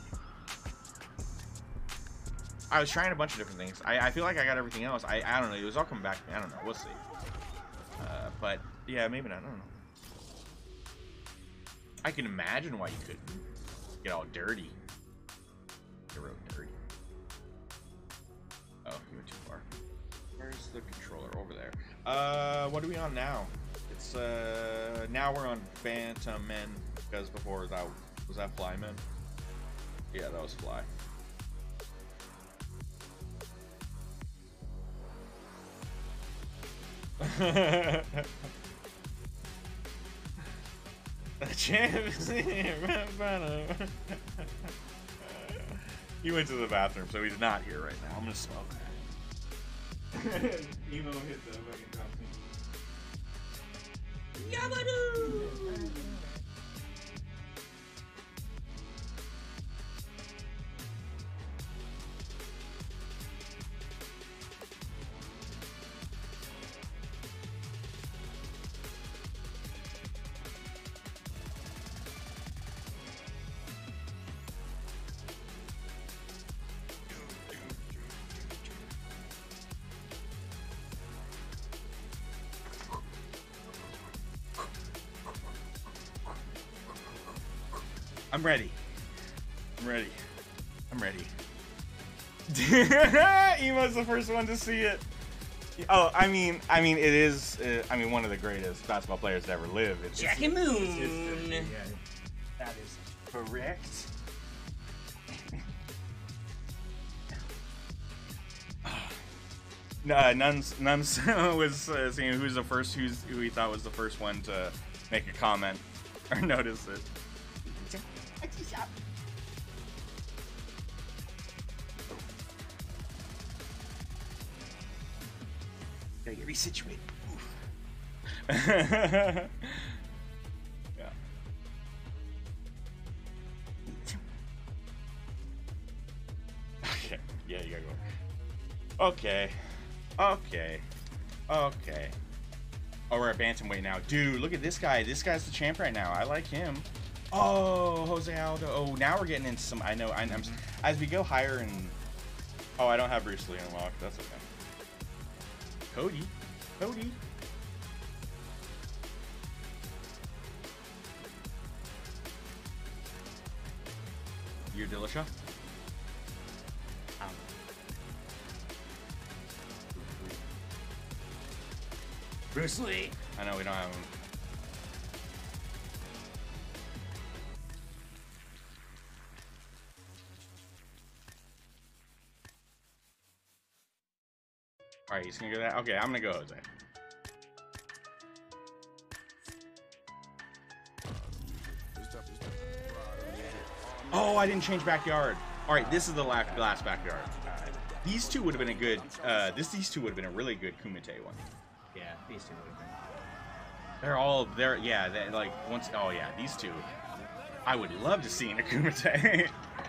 I was trying a bunch of different things. I feel like I got everything else. I don't know. It was all coming back to me. I don't know. We'll see. But yeah, maybe not. I don't know. I can imagine why you couldn't get all dirty. Get real dirty. Oh, you went too far. Where's the controller? Over there. What are we on now? It's now we're on Bantam Men, because before that was that Fly Men? Yeah, that was Fly. The champ is here. He went to the bathroom, so he's not here right now. I'm gonna smoke that. Emo hit the fucking top thing. Yabadoo! I'm ready. I'm ready. I'm ready. Emo's the first one to see it. Oh, I mean, it is. One of the greatest basketball players to ever live. Jackie Moon. Yeah, that is correct. Nuns was saying who he thought was the first one to make a comment or notice it. Gotta get resituated. Yeah. Okay. Yeah, you gotta go. Okay. Okay. Okay. Oh, we're at bantamweight now. Dude, look at this guy. This guy's the champ right now. I like him. Oh, Jose Aldo. Oh, now we're getting into some. I know. I'm as we go higher and. Oh, I don't have Bruce Lee unlocked. That's okay. Cody. You're Dillashaw? Bruce Lee. I know we don't have him. Alright, he's gonna go that. Okay, I'm gonna go Jose. Oh, I didn't change backyard. Alright, this is the last backyard. These two would have been a good these two would have been a really good Kumite one. Yeah, these two would have been. They're like once. Oh yeah, these two. I would love to see in a Kumite.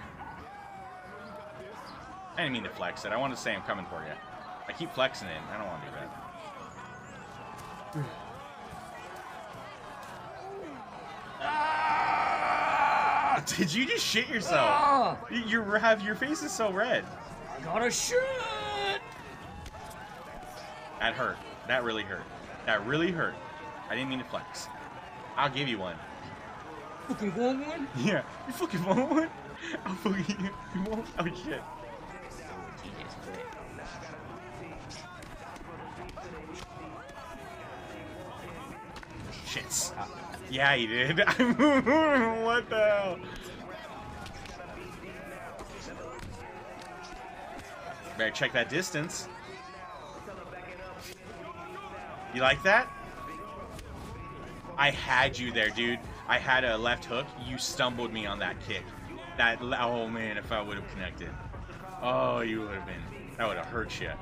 I didn't mean to flex it. I wanted to say I'm coming for you. I keep flexing it. I don't want to do that. Ah! Did you just shit yourself? Oh, Your face is so red. I got a shit. That hurt. That really hurt. That really hurt. I didn't mean to flex. I'll give you one. Fucking want one? Yeah. You fucking want one? I'll fucking you won't. Oh shit. Shits. Yeah, he did. What the hell? Better check that distance. You like that? I had you there, dude. I had a left hook. You stumbled me on that kick. Oh man, if I would have connected. Oh, you would have been. That would have hurt you.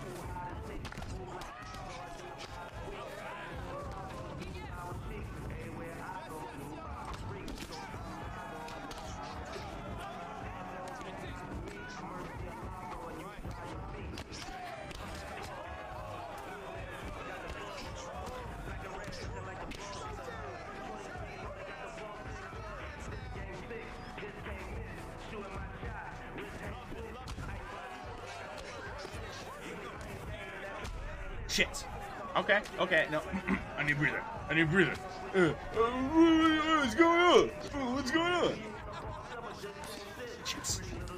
Shit. Okay, okay, no. I need a breather. I need a breather. What's going on? What's going on? Shit.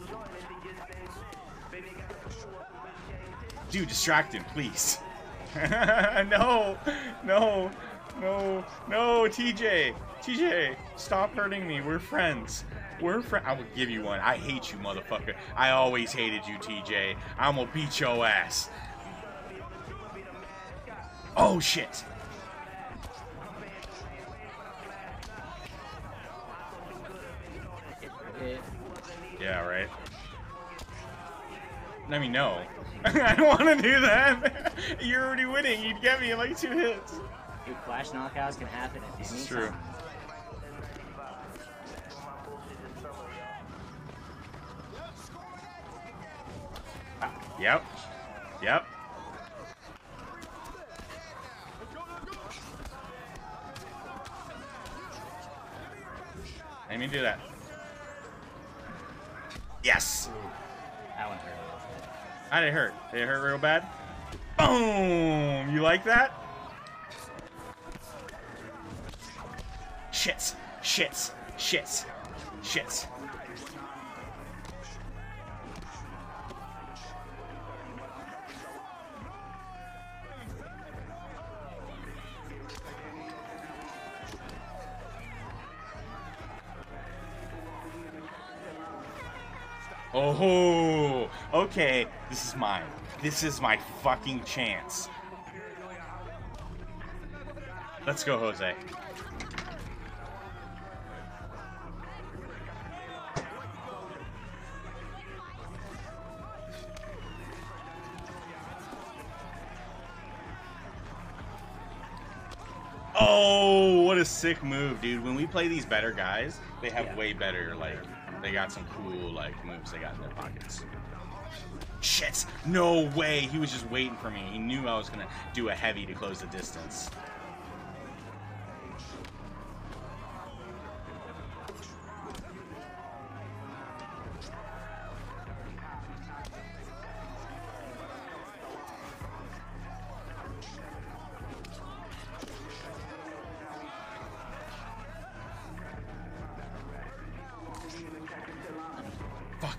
Dude, distract him, please. No, no, no, no, TJ. TJ, stop hurting me. We're friends. We're friends. I will give you one. I hate you, motherfucker. I always hated you, TJ. I'm gonna beat your ass. Oh, shit. Yeah, right. I mean, no. I don't want to do that. You're already winning. You'd get me in like 2 hits. Dude, flash knockouts can happen at any time. It's true. Yep. Yep. Let me do that. Yes. That one hurt. How did it hurt? Did it hurt real bad? Boom! You like that? Shits. Shits. Shits. Shits. Oh, okay. This is mine. This is my fucking chance. Let's go, Jose. Oh, what a sick move, dude. When we play these better guys, they have way better, like, they got some cool, like, moves they got in their pockets. Shit! No way! He was just waiting for me. He knew I was gonna do a heavy to close the distance. Fuck.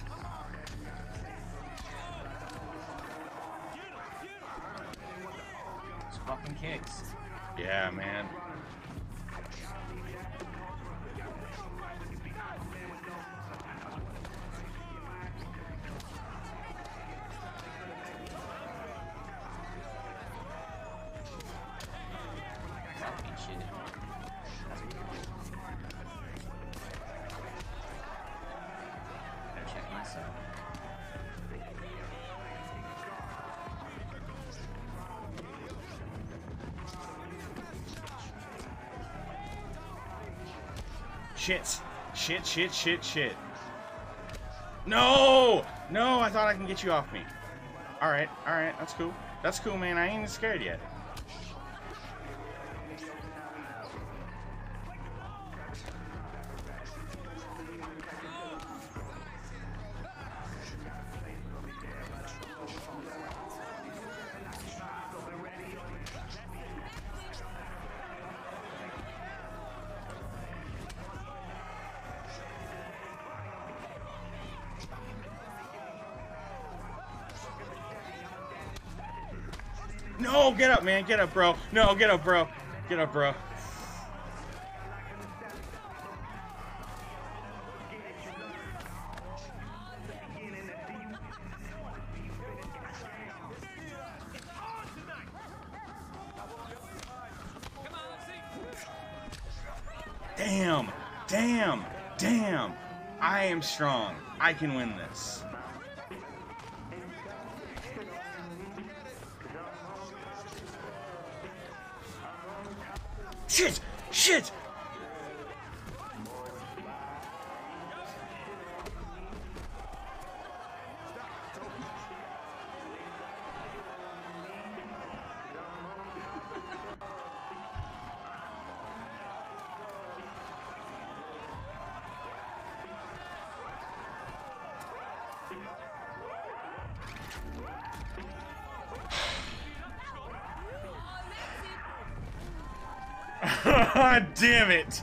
It's fucking kicks. Yeah, man. Fucking shit. Gotta check myself. Shit. Shit, shit, shit, shit. No! No, I thought I can get you off me. Alright, that's cool. That's cool, man. I ain't even scared yet. No, get up, man. Get up, bro. No, get up, bro. Get up, bro. Damn. Damn. Damn. I am strong. I can win this. Shit! Shit! Damn it!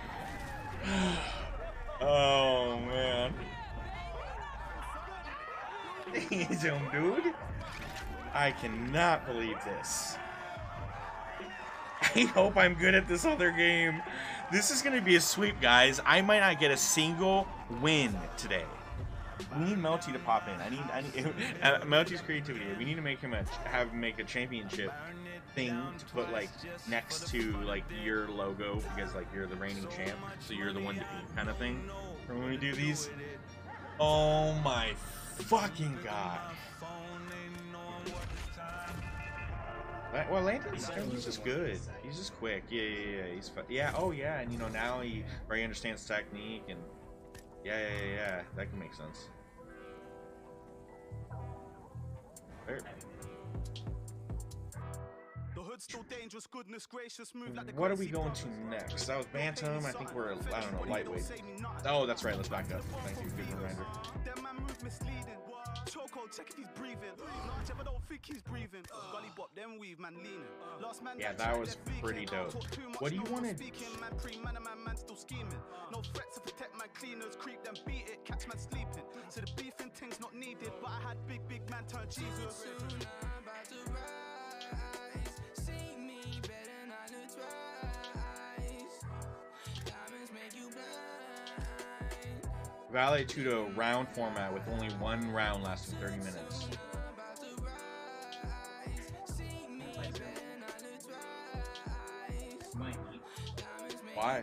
Oh man. Damn, dude. I cannot believe this. I hope I'm good at this other game. This is gonna be a sweep, guys. I might not get a single win today. We need Melty to pop in. I need Melty's creativity. We need to make him make a championship thing to put like next to like your logo, because like you're the reigning champ, so you're the one to beat kind of thing. For when we do these. Oh my fucking god. Well, Lantern's just good. He's just quick. Yeah. He's yeah. Oh yeah, and you know now he understands technique and yeah. That can make sense. There. Still dangerous, goodness gracious, move like the what are we going to next? That was Bantam. I think we're, I don't know, lightweight. Oh, that's right. Let's back up. Thank you. Good reminder. Choco, check if he's breathing. I don't think he's breathing. Gully bop, then weave, man leaning. Last man, yeah, that was pretty dope. What do you want to do? Man still scheming. No threats to protect my cleaners, creep them, beat it, catch man sleeping. So the beef and things not needed, but I had big man turn Jesus. Vale Tudo round format with only one round lasting 30 minutes. Why?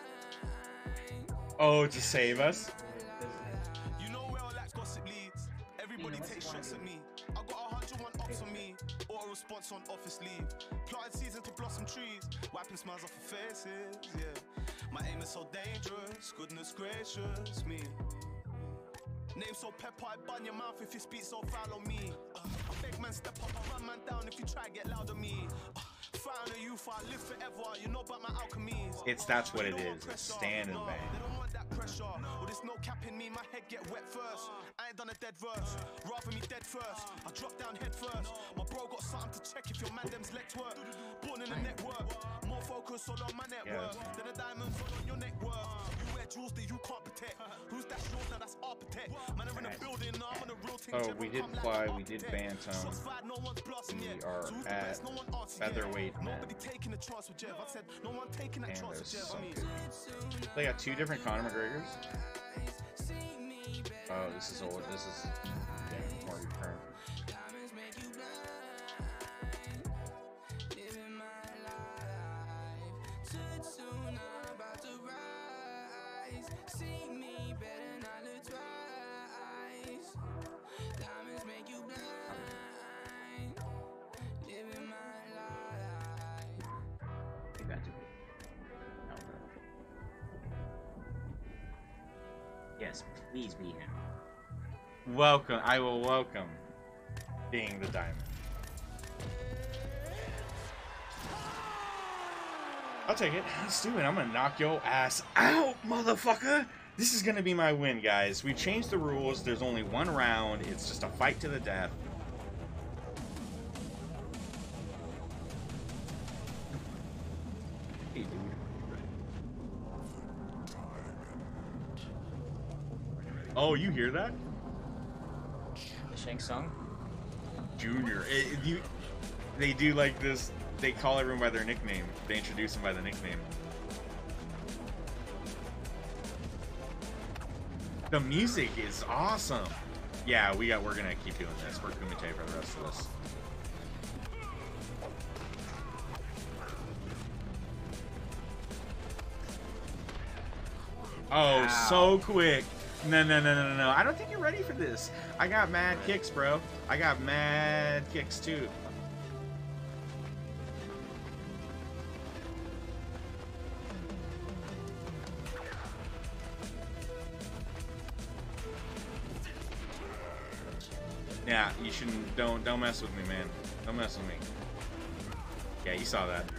Oh, to save us? You know where all that gossip leads. Everybody takes shots at me. I got 101 ops on me. Auto response on office leave. Planted season to blossom trees. Wiping smiles off of faces, yeah. My aim is so dangerous, goodness gracious me. Name so pepper, I bun your mouth if you speak so foul on me. I beg man step up, I run man down if you try get loud on me. Fire on the youth, I live forever, you know about my alchemies. That's what it is, it's stand and bang. They don't want that pressure, or there's no cap in me, my head get wet first. I ain't done a dead verse, rather me dead first. I drop down head first, my bro got something to check if your man them's legs work. Born in the network, more focus all on my network than the diamonds all on your neck work. You wear jewels that you can't protect. Who's that short now? That's architect. Man, I'm in a building, now I'm on a real thing. Oh, we did fly, we did Bantam. We are at featherweight men. And there's some good. They got two different Conor McGregors. Oh, this is old. This is more current. Yes, please be him. Welcome. I will welcome being the diamond. I'll take it. Let's do it. I'm gonna knock your ass out, motherfucker. This is gonna be my win, guys. We changed the rules. There's only one round. It's just a fight to the death. Hey, dude. Oh, you hear that? The Shang Tsung? Junior. They do like this. They call everyone by their nickname. They introduce them by the nickname. The music is awesome. Yeah, we're gonna keep doing this. We're Kumite for the rest of this. Oh, Ow. so quick. No, no, no, no, no, no. I don't think you're ready for this. I got mad kicks, bro. I got mad kicks, too. Yeah, you shouldn't. Don't mess with me, man. Don't mess with me. Yeah, you saw that.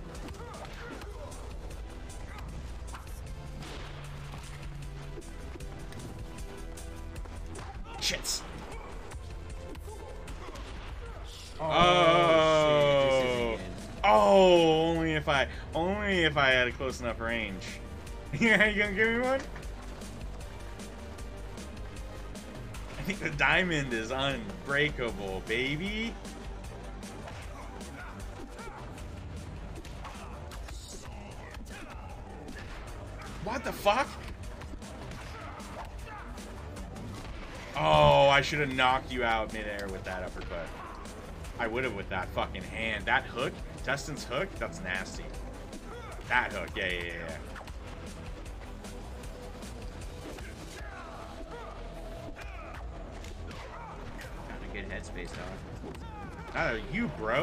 Shits. Oh. Oh, only if I had a close enough range. Yeah, you gonna give me one? I think the diamond is unbreakable, baby. What the fuck? Oh, I should have knocked you out midair with that uppercut. I would have with that fucking hand. That hook, Dustin's hook, that's nasty. That hook, yeah, yeah, yeah. Got a good headspace, dog. Oh, you, bro.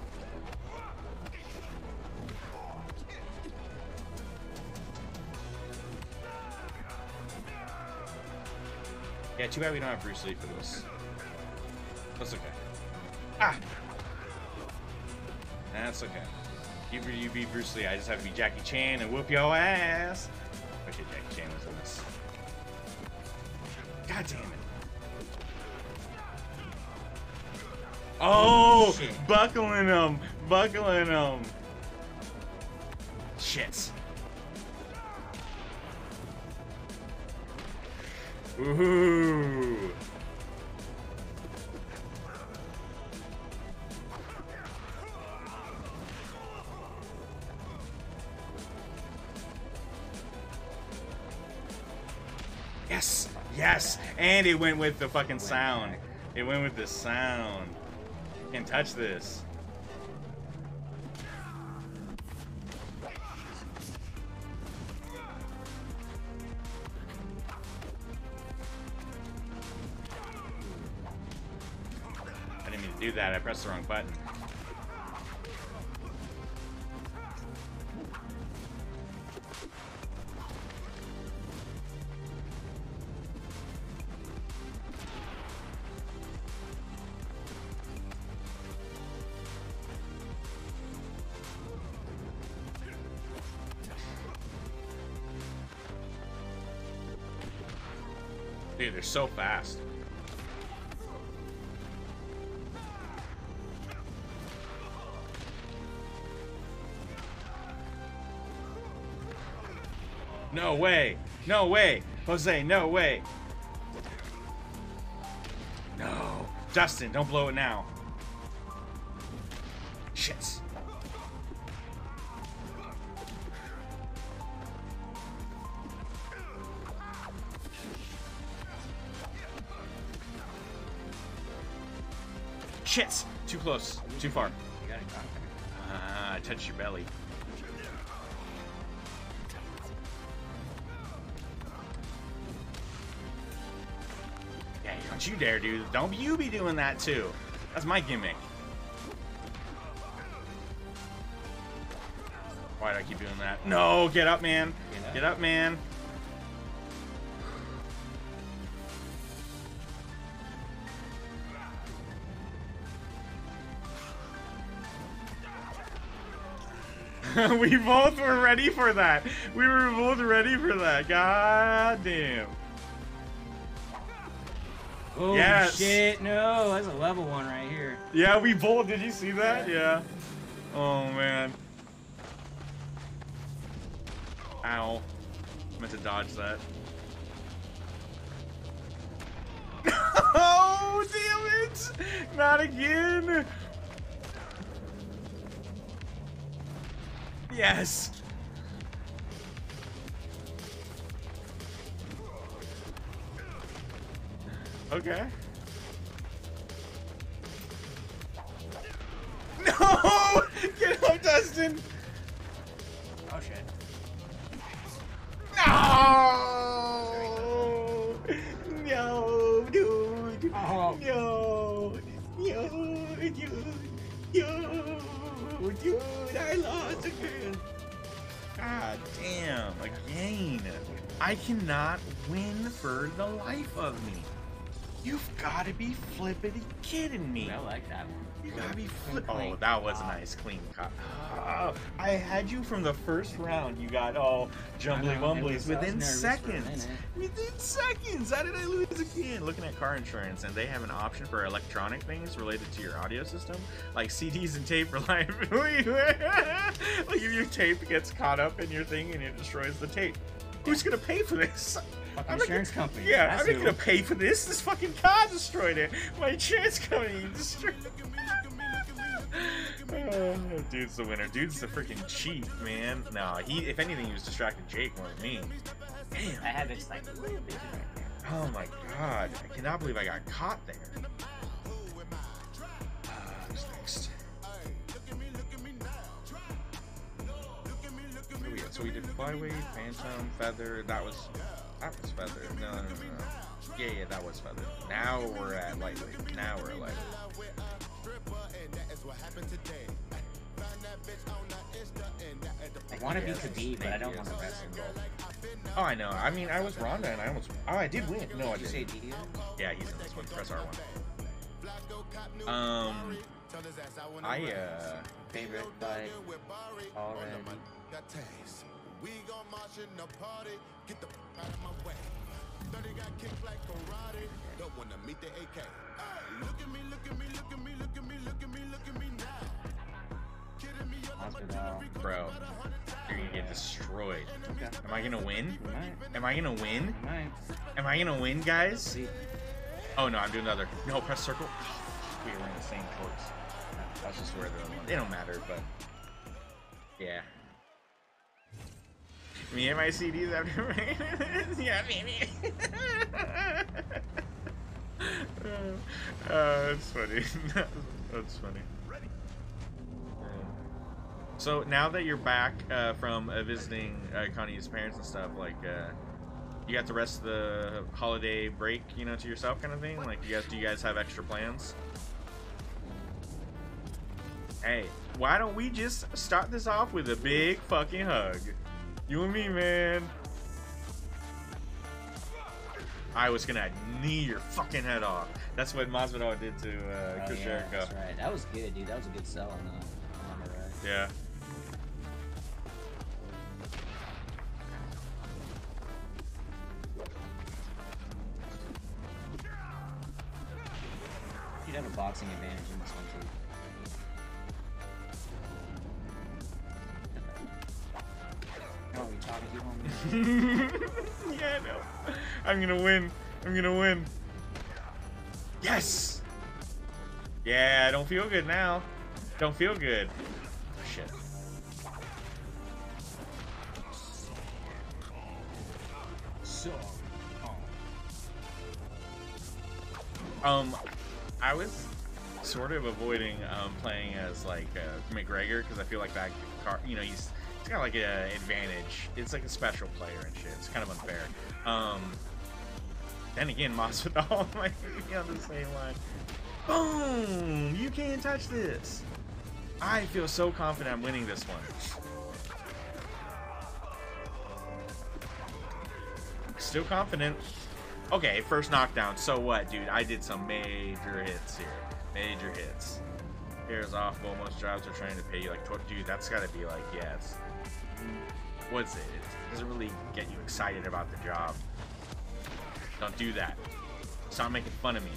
Yeah, too bad we don't have Bruce Lee for this. That's okay. Ah! That's okay. You be Bruce Lee, I just have to be Jackie Chan and whoop your ass. Wish Jackie Chan was in this. God damn it. Oh! Shit. Buckling him! Buckling him! Shits. Ooh. Yes, yes, and it went with the fucking sound. It went with the sound. Can't touch this. I didn't mean to do that. I pressed the wrong button. Dude, they're so fast. No way! No way! Jose, no way! No! Dustin, don't blow it now. Shit. Shit! Too close. Too far. You got it, dog. I touched your belly. Yeah, don't you dare, dude. Don't you be doing that, too. That's my gimmick. Why do I keep doing that? No, get up, man. Get up, man. We both were ready for that. We were both ready for that. God damn. Oh Yes. shit, no, that's a level one right here. Yeah, we both. Did you see that? Yeah. Oh, man. Ow. Meant to dodge that. Oh, damn it! Not again! Yes! Okay. No! Get up, Dustin! Oh shit. No! Damn, again. I cannot win for the life of me. You've got to be flippity kidding me. I like that one. You gotta be Oh, that was a nice clean cut. I had you from the first round. You got all jumbly wumblies within seconds. Within seconds! How did I lose again? Looking at car insurance, and they have an option for electronic things related to your audio system, like CDs and tape reliability. Like if your tape gets caught up in your thing and it destroys the tape. Who's gonna pay for this? Fucking insurance company. Yeah, I'm not gonna pay for this. This fucking car destroyed it. My insurance company destroyed it. Oh, dude's the winner. Dude's the freaking cheat, man. No, if anything, he was distracting Jake more than me. Damn. I have this like little bitch right there. Oh my god. I cannot believe I got caught there. Who's next? So we did Flyweight, Phantom, Feather. That was Feather. No. Yeah, that was Feather. Now we're at Lightweight. I want to be Khabib, but I don't want to wrestle. Oh, I know. I mean, I was Ronda, and I almost. Oh, I did win. No, I Did you say didn't. Diaz? Yeah, he's in this one. Press R1. Favorite fight already. We gon' march in the party, get the out of my way. 30 got kicked like karate, don't wanna meet the AK. Hey, look at me, look at me, look at me, look at me, look at me, look at me now. Kidding me, Bro, you're gonna get destroyed. Okay. Am I gonna win? You might. Am I gonna win? You might. Am I gonna win, guys? See. Oh no, I'm doing another. No, press circle. We were in the same shorts. That's just where they don't matter, but yeah. Me and my CDs after yeah, maybe. That's funny. That's funny. So now that you're back from visiting Connie's parents and stuff, like you got the rest of the holiday break, you know, to yourself, kind of thing. Like, do you guys have extra plans? Hey, why don't we just start this off with a big fucking hug? You and me, man. I was gonna knee your fucking head off. That's what Masvidal did to Chris Jericho. That's right. That was good, dude. That was a good sell on the right. Yeah. You'd have a boxing advantage in this one too. Oh, you talking to homie? Yeah, I know. I'm gonna win. I'm gonna win. Yes! Yeah, don't feel good now. Don't feel good. Oh, shit. So. I was sort of avoiding playing as like McGregor because I feel like that car, you know, he's got like an advantage. It's like a special player and shit. It's kind of unfair. Then again, Masvidal might be on the same line. Boom! You can't touch this. I feel so confident I'm winning this one. Still confident. Okay, first knockdown. So what, dude? I did some major hits here. Major hits. Hairs off. Well, most jobs are trying to pay you like, dude, that's got to be like, yes. What's it? It doesn't really get you excited about the job. Don't do that. Stop making fun of me.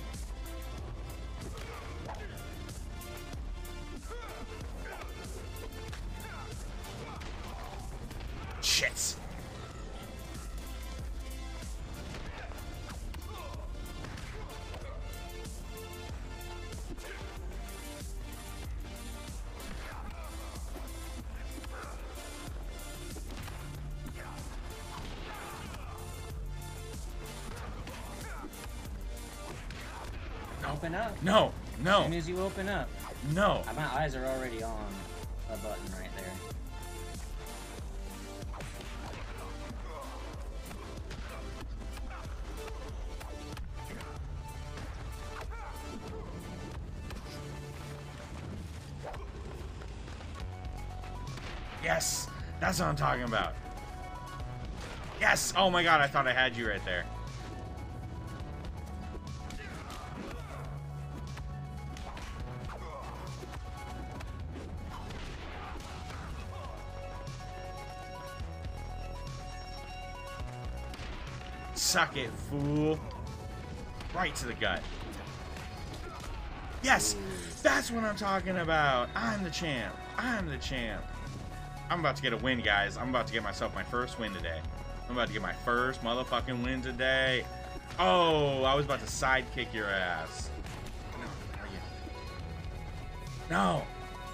Shit. Open up. No, no, As soon as you open up, no. my eyes are already on a button right there. Yes, that's what I'm talking about. Yes! Oh my god, I thought I had you right there. Suck it, fool. Right to the gut. Yes! That's what I'm talking about. I'm the champ. I'm the champ. I'm about to get a win, guys. I'm about to get myself my first win today. I'm about to get my first motherfucking win today. Oh, I was about to sidekick your ass. No, not yet. No.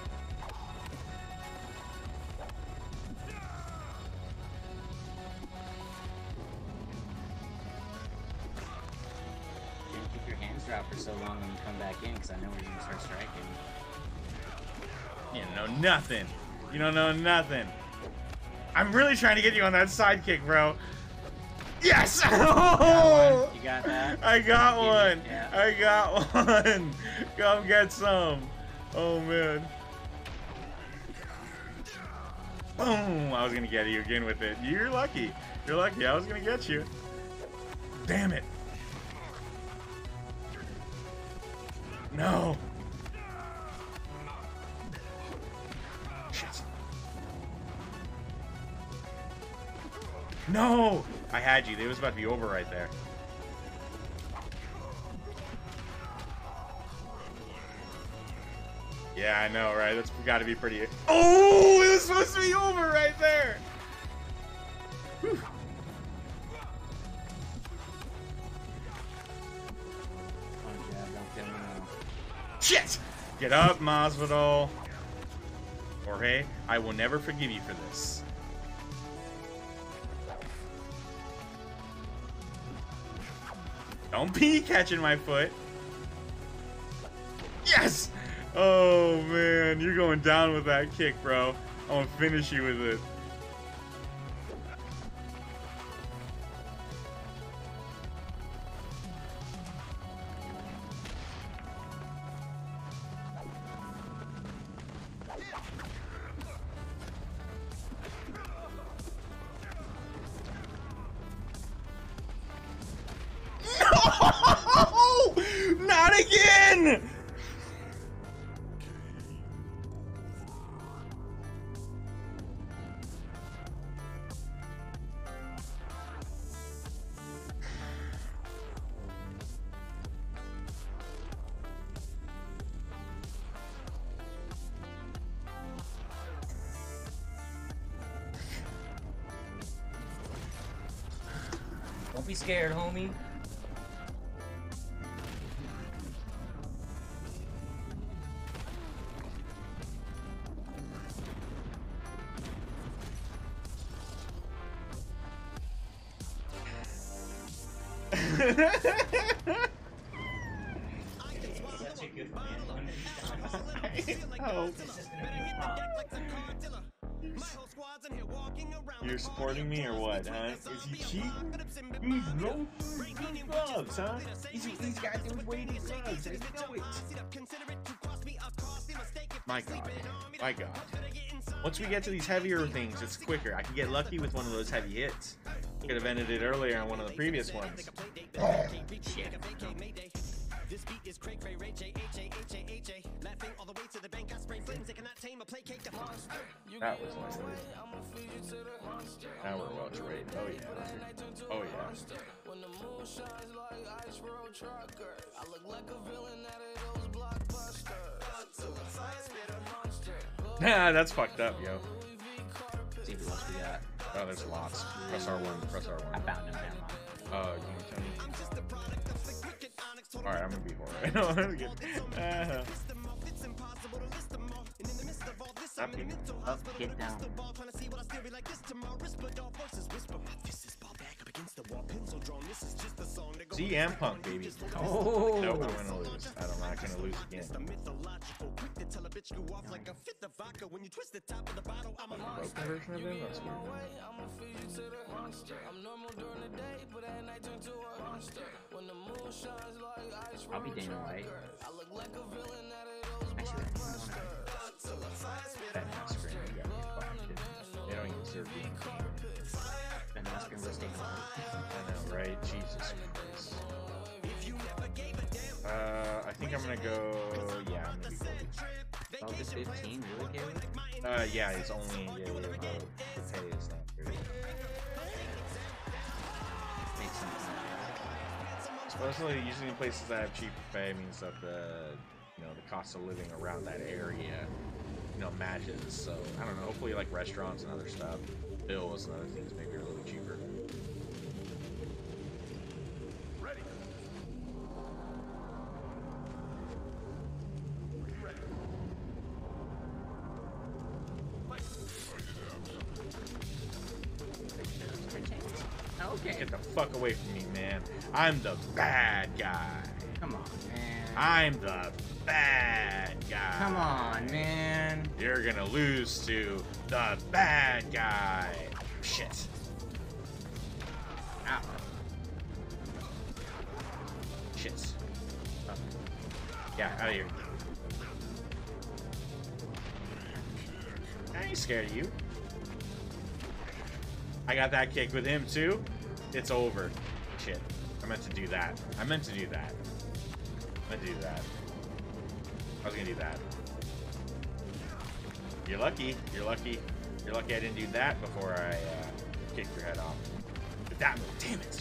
Keep your hands dropped for so long when you come back in, because I know we're gonna start striking. You know nothing. You don't know nothing. I'm really trying to get you on that sidekick, bro. Yes! You got that? I got one. Yeah. I got one. Come get some. Oh, man. Boom. I was going to get you again with it. You're lucky. You're lucky. I was going to get you. Damn it. No. Shit. No! I had you. It was about to be over right there. Yeah, I know, right? That's got to be pretty... Oh! It was supposed to be over right there! Whew. Shit! Get up, Masvidal. Jorge, I will never forgive you for this. Don't be catching my foot. Yes! Oh, man. You're going down with that kick, bro. I'm going to finish you with it. No! Not again! Don't be scared, homie. Such a good man. Oh. You're supporting me or what, huh? Is he cheating? He's no gloves, huh? He's got those weighted gloves. I know it. My God. My God. Once we get to these heavier things, it's quicker. I can get lucky with one of those heavy hits. Could have ended it earlier on one of the previous ones. This beat is cray cray ray J-H-A-H-A-H-A laughing all the way to the bank. I spray flames, they cannot tame a play cake to monster. That was nice. Now we're well straight. Oh yeah. Oh yeah. When the moon shines like ice road trucker, I look like a villain out of those blockbusters. Nah, that's fucked up, yo. See what else we got. Oh, there's lots. Press R1. Press R1. I found him, man. Oh, you can tell me. Alright, I'm gonna be horrible. Up, get down. CM Punk, baby. Oh. Nope, I'm gonna lose. I'm not gonna lose again. Broken version of him? That's weird. I'll be Dana White. Actually, Ben Askren, you got me fucked. They don't even serve being king. Ben Askren versus stay home. I know, right? Jesus Christ. I think I'm gonna go. Yeah, I'm gonna be Kobe. Oh, this 15, really, Caleb? Yeah, it's only the pay is not very good. Makes sense. Supposedly, usually in places that have cheap pay means that the cost of living around that area, matches. So I don't know. Hopefully, like restaurants and other stuff, bills and other things, maybe are a little cheaper. Ready. Okay. Get the fuck away from me, man. I'm the bad guy. Come on, man. I'm the bad guy. Come on, man. You're gonna lose to the bad guy. Shit. Ow. Shit. Oh. Yeah, out of here. I ain't scared of you. I got that kick with him too. It's over. Shit. I meant to do that. I meant to do that. I was gonna do that. You're lucky. You're lucky. You're lucky I didn't do that before I kicked your head off. But that move, damn it.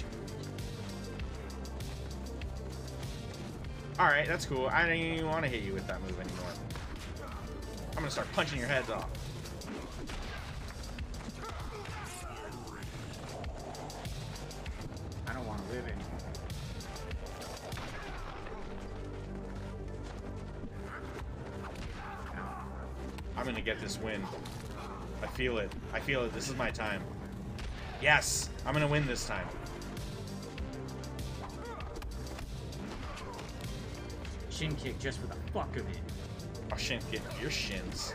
Alright, that's cool. I don't even want to hit you with that move anymore. I'm gonna start punching your heads off. I don't want to live anymore. I'm gonna get this win. I feel it. I feel it. This is my time. Yes! I'm gonna win this time. Shin kick just for the fuck of it. Oh, shin kick. Your shins.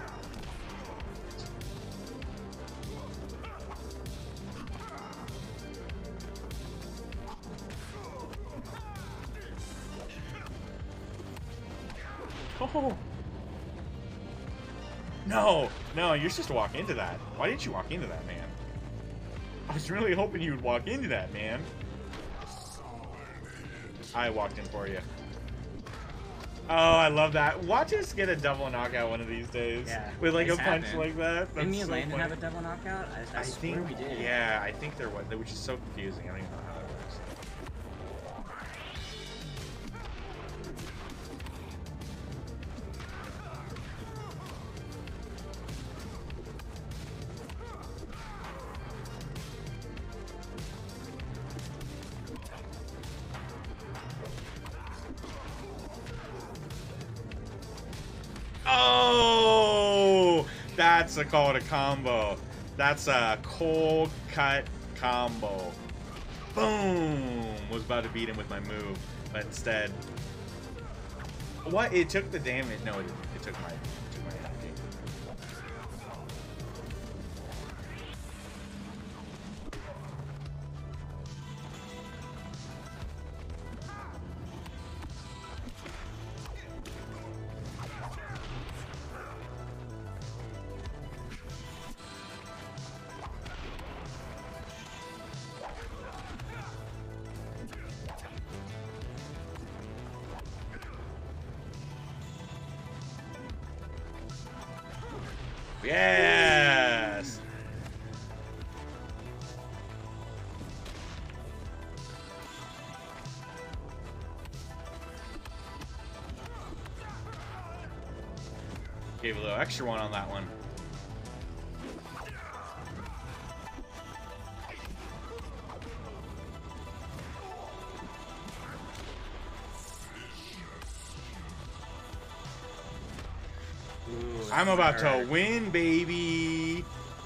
Oh! No! No, you're supposed to walk into that. Why didn't you walk into that, man? I was really hoping you would walk into that, man. I walked in for you. Oh, I love that. Watch us get a double knockout one of these days. Yeah, with like a it's punch happened. like that. Didn't me That's and so Landon funny. have a double knockout? I swear think we did. Yeah, I think there was, which is so confusing. I don't even know how that works. Oh, that's a call to combo. That's a cold cut combo. Boom! Was about to beat him with my move, but instead, what? It took the damage. No, it didn't. It took my energy. Yes! Gave a little extra one on that one. I'm about to win, baby.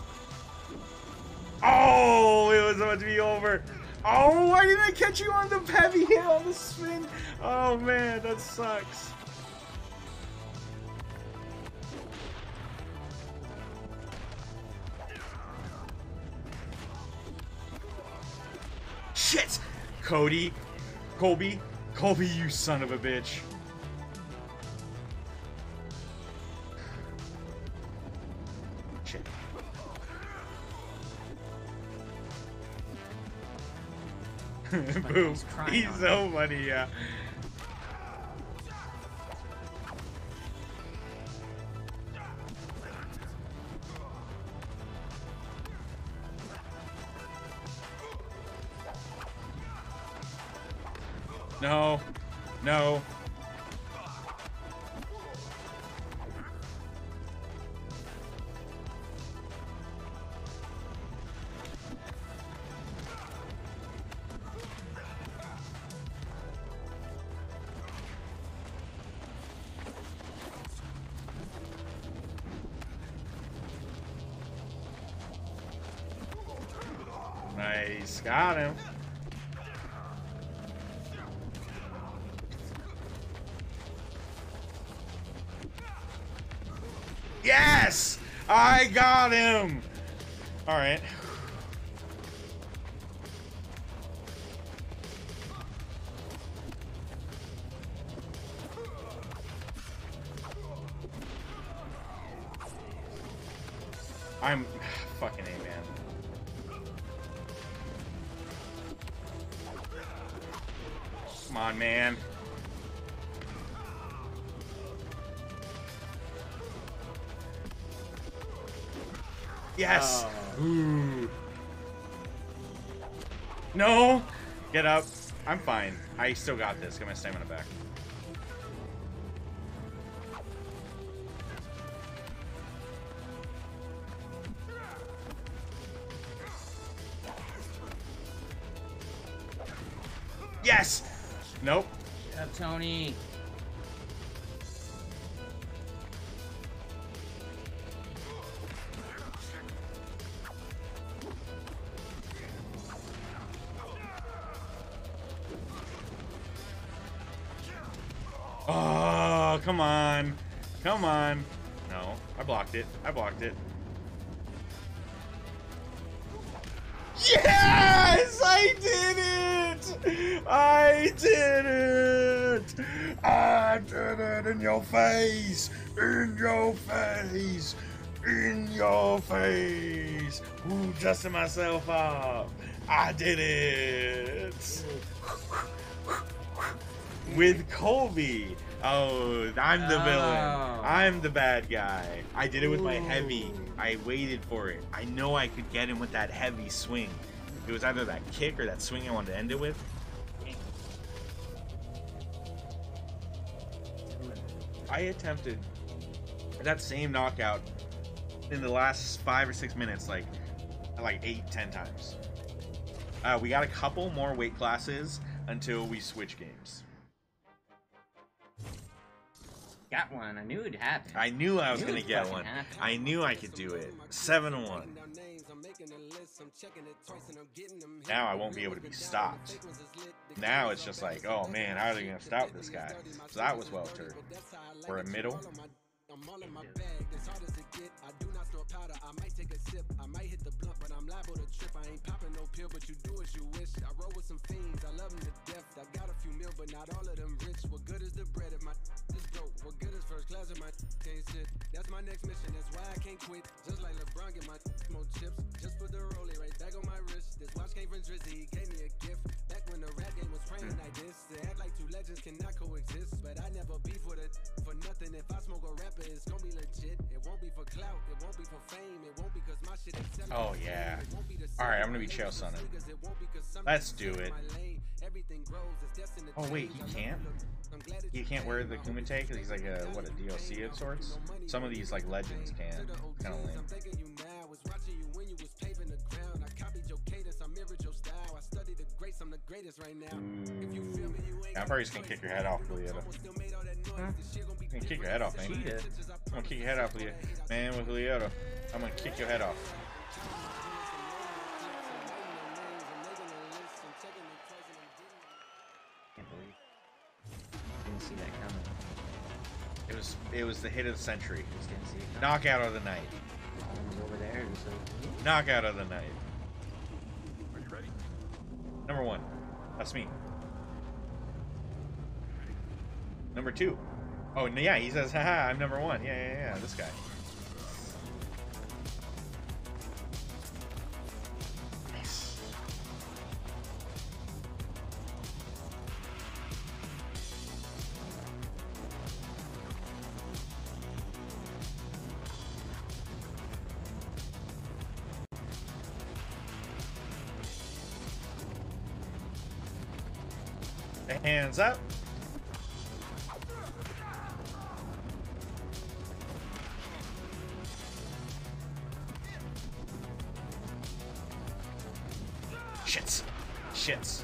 Oh, it was about to be over. Oh, why didn't I catch you on the heavy hit on the spin? Oh, man, that sucks. Shit! Colby, you son of a bitch. Boom. he's crying He's on so funny, yeah. No. No. Nice. Got him. Yes! I got him! Alright. I'm fucking A, man. Come on, man. Yes! Ooh. No! Get up. I'm fine. I still got this. Get my stamina back. Yes! Nope. Get up, Tony. Oh, come on. Come on. No, I blocked it. I blocked it. Yes! I did it! I did it! I did it in your face! In your face! In your face! Ooh, dusting myself up. I did it! With Colby. Oh, I'm the villain. I'm the bad guy. I did it with my heavy. I waited for it. I know I could get him with that heavy swing. It was either that kick or that swing I wanted to end it with. I attempted that same knockout in the last 5 or 6 minutes, like 8-10 times. We got a couple more weight classes until we switch games. Got one. I knew it'd happen. I knew I was Knew gonna it get fucking one. happened. I knew I could do it. 7-1. Now I won't be able to be stopped. Now it's just like, oh man, how are they gonna stop this guy? So that was Welter. We're a middle. I might take a sip, I might hit the blunt, but I'm liable to trip. I ain't popping no pill, but you do as you wish. I roll with some fiends, I love them to death. I got a few mil, but not all of them rich. What good is the bread if my is broke? What good is first class if my can't sit? That's my next mission, that's why I can't quit. Just like LeBron, get my more chips. Just put the rollie right back on my wrist. This watch came from Drizzy, he gave me a gift. Back when the rap game was praying like this. They act like two legends cannot coexist. But I never beef with it for nothing. If I smoke a rapper, it's gonna be legit. It won't be for clout, it won't be for fame. It won't be cause my shit ain't selling. Oh yeah. Alright, I'm gonna be chill sunning. Let's do it. Oh wait, he can't? He can't wear the Kumite because he's like a, what, a DLC of sorts? Some of these like legends can. Kinda lame. I'm probably just gonna kick your head off, Leota. I'm gonna kick your head off, man. I'm gonna kick your head off, Leota. Man, with Leota. I'm gonna kick your head off. Can't believe. Didn't see that coming. It was the hit of the century. Just didn't see it coming. Knockout of the night. It was over there. It was like, Knockout of the night. Are you ready? Number 1. That's me. Number 2. Oh, yeah, he says, haha, I'm number 1. Yeah, this guy. Nice. Hands up. Shits. Shits.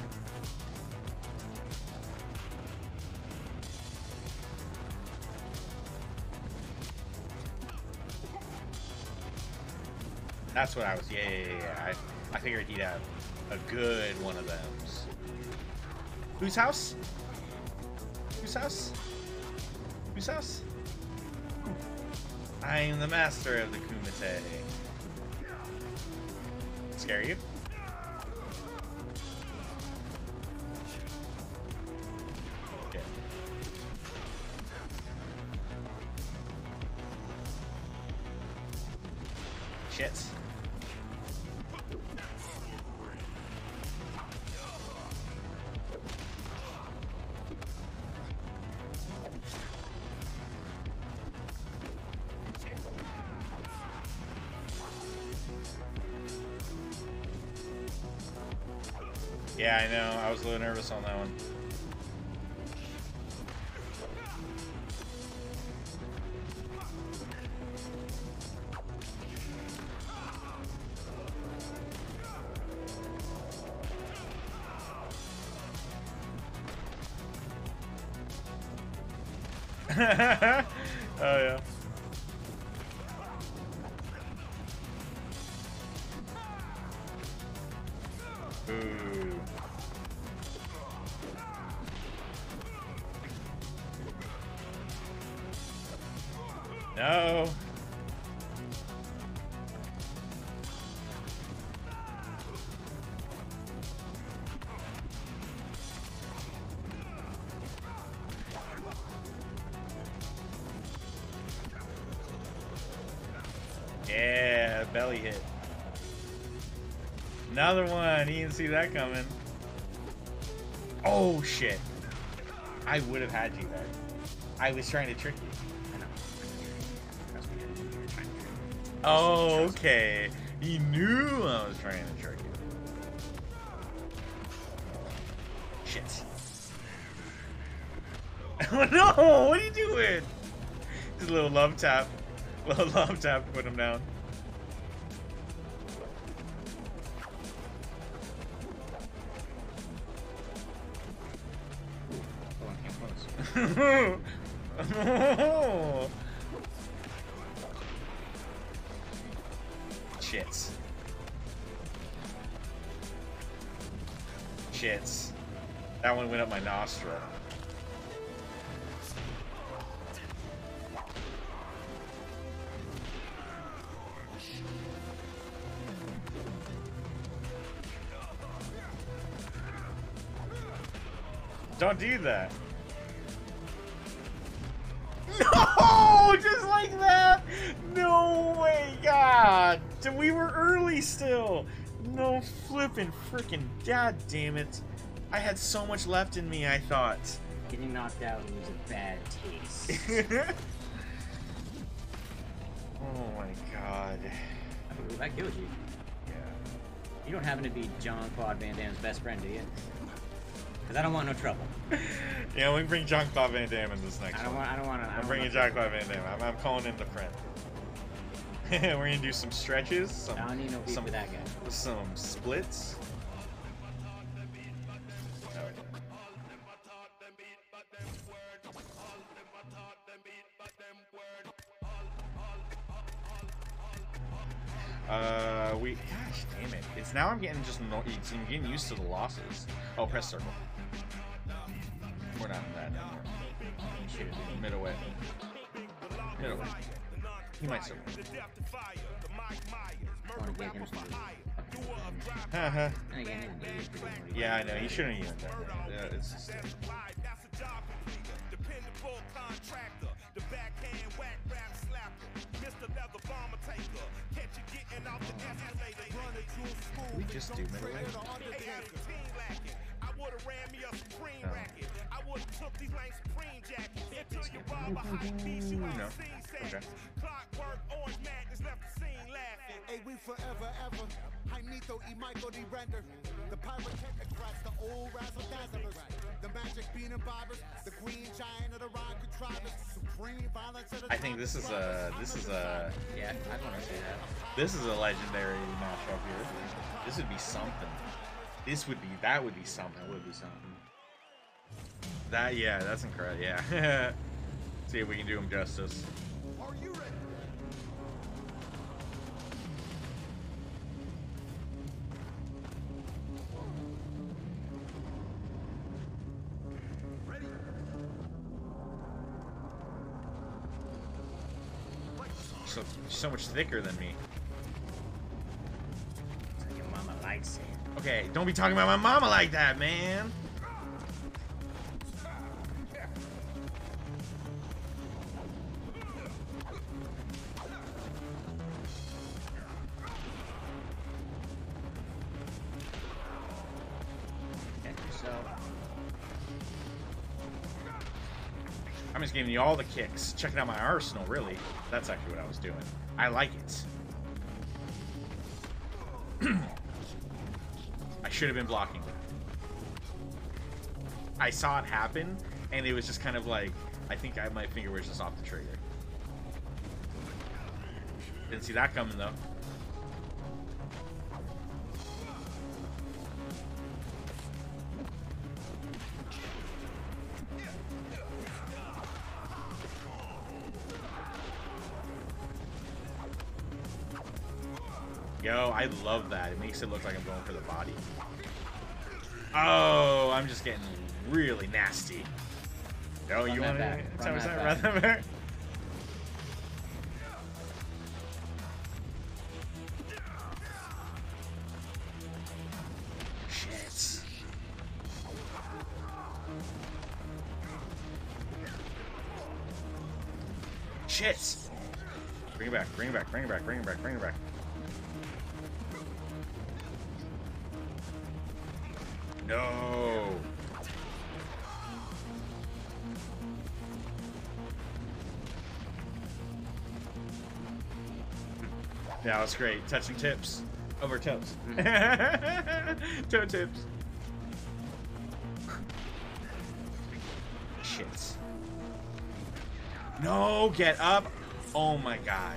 That's what I was. Yeah. I figured he'd have a good one of them. Whose house? Whose house? Whose house? I am the master of the Kumite. Scare you? Okay. Shit. Yeah, I know. I was a little nervous on that one. Oh yeah. Ooh. No. Yeah, belly hit. Another one. He didn't see that coming. Oh shit. I would have had you there. I was trying to trick you. Oh, okay. He knew I was trying to trick you. Shit. Oh no! What are you doing? Just a little love tap. Little love tap to put him down. Shits. Shits. That one went up my nostril. Don't do that. No! Just like that! No way, God! We were early still! No flippin' frickin' god damn it. I had so much left in me, I thought. Getting knocked out was a bad taste. Oh my god. I believe I killed you. Yeah. You don't happen to be Jean-Claude Van Damme's best friend, do you? Because I don't want no trouble. Yeah, we can bring Jean-Claude Van Damme in this next one. I'm bringing Jean-Claude Van Damme. I'm calling in the friend. We're gonna do some stretches. I don't need no beef with that guy. Some splits. Gosh damn it. It's now I'm getting I'm getting used to the losses. Oh, press circle. We're not in that anymore. Middleweight. Middleweight. He might circle. Yeah, I know. He shouldn't have even done that. Yeah, it's just... We just do middleweight. No. Okay. Hey, we forever ever. Jaimito y Michael D. Render. The pyrotechnic rats, the old razzle dazzlers. The I think this is a Yeah, I'd want to see that. this is a legendary matchup here. This would be something. That would be something. That would be something. That, yeah, that's incredible. Yeah. See if we can do him justice. Are you ready? Ready? So much thicker than me. Your mama likes it. Okay, don't be talking about my mama like that, man. I'm just giving you all the kicks. Checking out my arsenal, really. That's actually what I was doing. I like it. I should have been blocking. I saw it happen, and it was just kind of like, I think my finger was just off the trigger. Didn't see that coming, though. Yo, I love that. It makes it look like I'm going for the body. Oh, I'm just getting really nasty. Yo, you want to tell me something? Run that back. Shit. Shit. Bring it back, bring it back, bring it back, bring it back, bring it back. No. Yeah, that's great. Touching tips over toes. Toe tips. Shit. No, get up. Oh my god.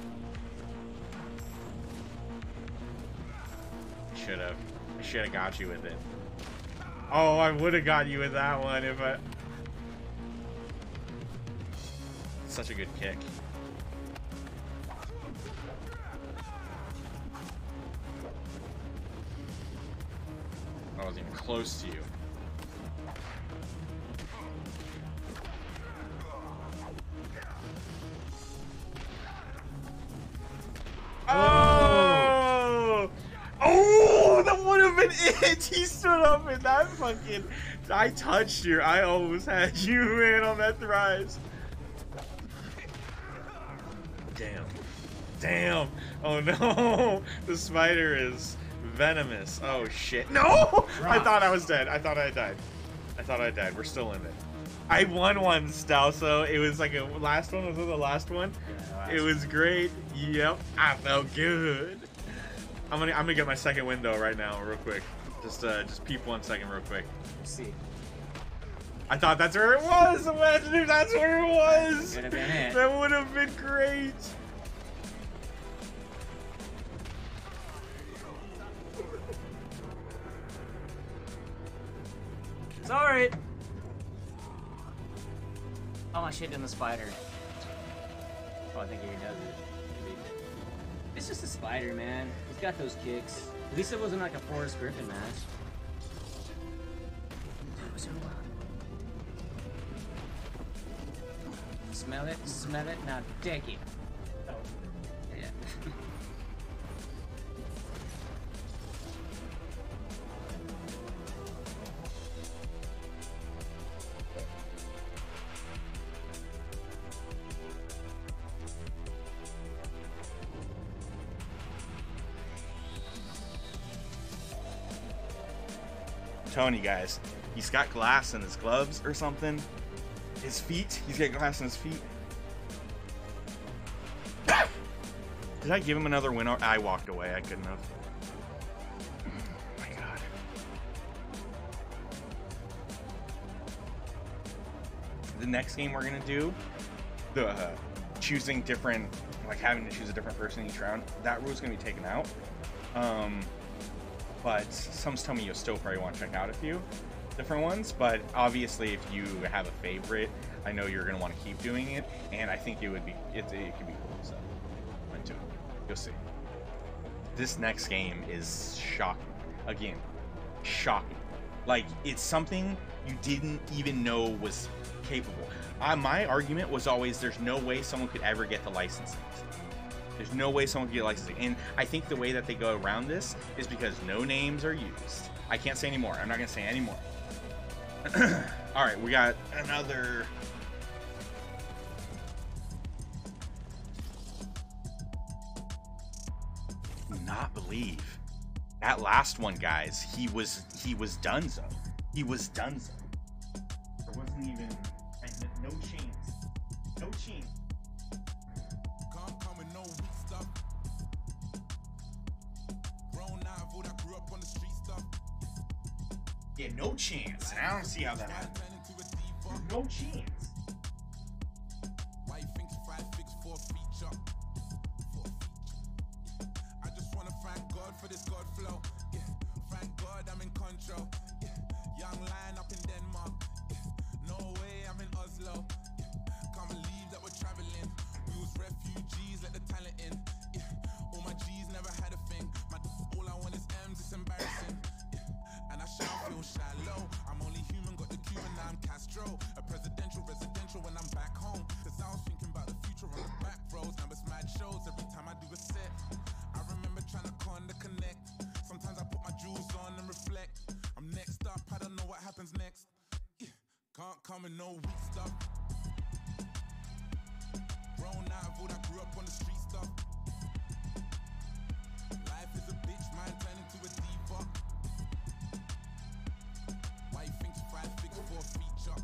I should have got you with it. Oh, I would have got you with that one if I... Such a good kick. I wasn't even close to you. Oh! Oh, that would have been it. He stood up in that fucking. I touched you. I almost had you in on that thrice. Damn. Damn. Oh no. The spider is venomous. Oh shit. No! I thought I was dead. I thought I died. I thought I died. We're still in it. I won one, Stalso. It was like a last one. Was it the last one? Yeah, it was great. Yep. I felt good. I'm gonna get my second window right now, real quick. Just peep 1 second, real quick. Let's see. I thought that's where it was. Imagine if that's where it was. Could have been it. That would have been great. Sorry. Oh, my shit in the spider. Oh, I think he does it. Maybe. It's just a spider, man. He's got those kicks. At least it wasn't like a Forrest Griffin match. Smell it, now take it. Oh. Yeah. I'm telling you guys, he's got glass in his gloves or something. His feet, he's got glass in his feet. Did I give him another win? I walked away, I couldn't have. Oh my god. the next game we're gonna do, the choosing different, like having to choose a different person each round, that rule is gonna be taken out. But some tell me you'll still probably want to check out a few different ones. But obviously, if you have a favorite, I know you're gonna want to keep doing it, and I think it would be it could be cool. So into it, you'll see. This next game is shocking. Again, shocking. Like, it's something you didn't even know was capable. My argument was always there's no way someone could ever get the licensing. There's no way someone could get licensing. And I think the way that they go around this is because no names are used. I can't say any more. I'm not going to say any more. All right, we got another... Do not believe. That last one, guys, he was donezo. He was donezo. There wasn't even no chance. No chance. Can't come with no weak stuff. Grown out of all that grew up on the street stuff. Yeah, no chance. And I don't see how that happened. There's no chance. Why you think 5 fix for a feature? I just wanna thank God for this God flow. Yeah, thank God I'm in control. Yeah, young lion up in Denmark. Yeah, no way I'm in Oslo. Yeah, can't believe that we're traveling. We was refugees, let the talent in. Yeah, all my G's never had a thing. All I want is M's, it's embarrassing. Yeah, and I shall feel shallow. I'm only human, got the Cuban, now I'm Castro. A presidential, residential when I'm back home. Cause I was thinking about the future on the back roads. Now it's mad shows every time I do a set. I remember trying to connect. Sometimes I put my jewels on and reflect. I'm next up, I don't know what happens next. Yeah, can't come in no weak stuff. Grown out of all that grew up on the street stuff. Life is a bitch, man, turn into a diva. Why you think 5 fix for a feature?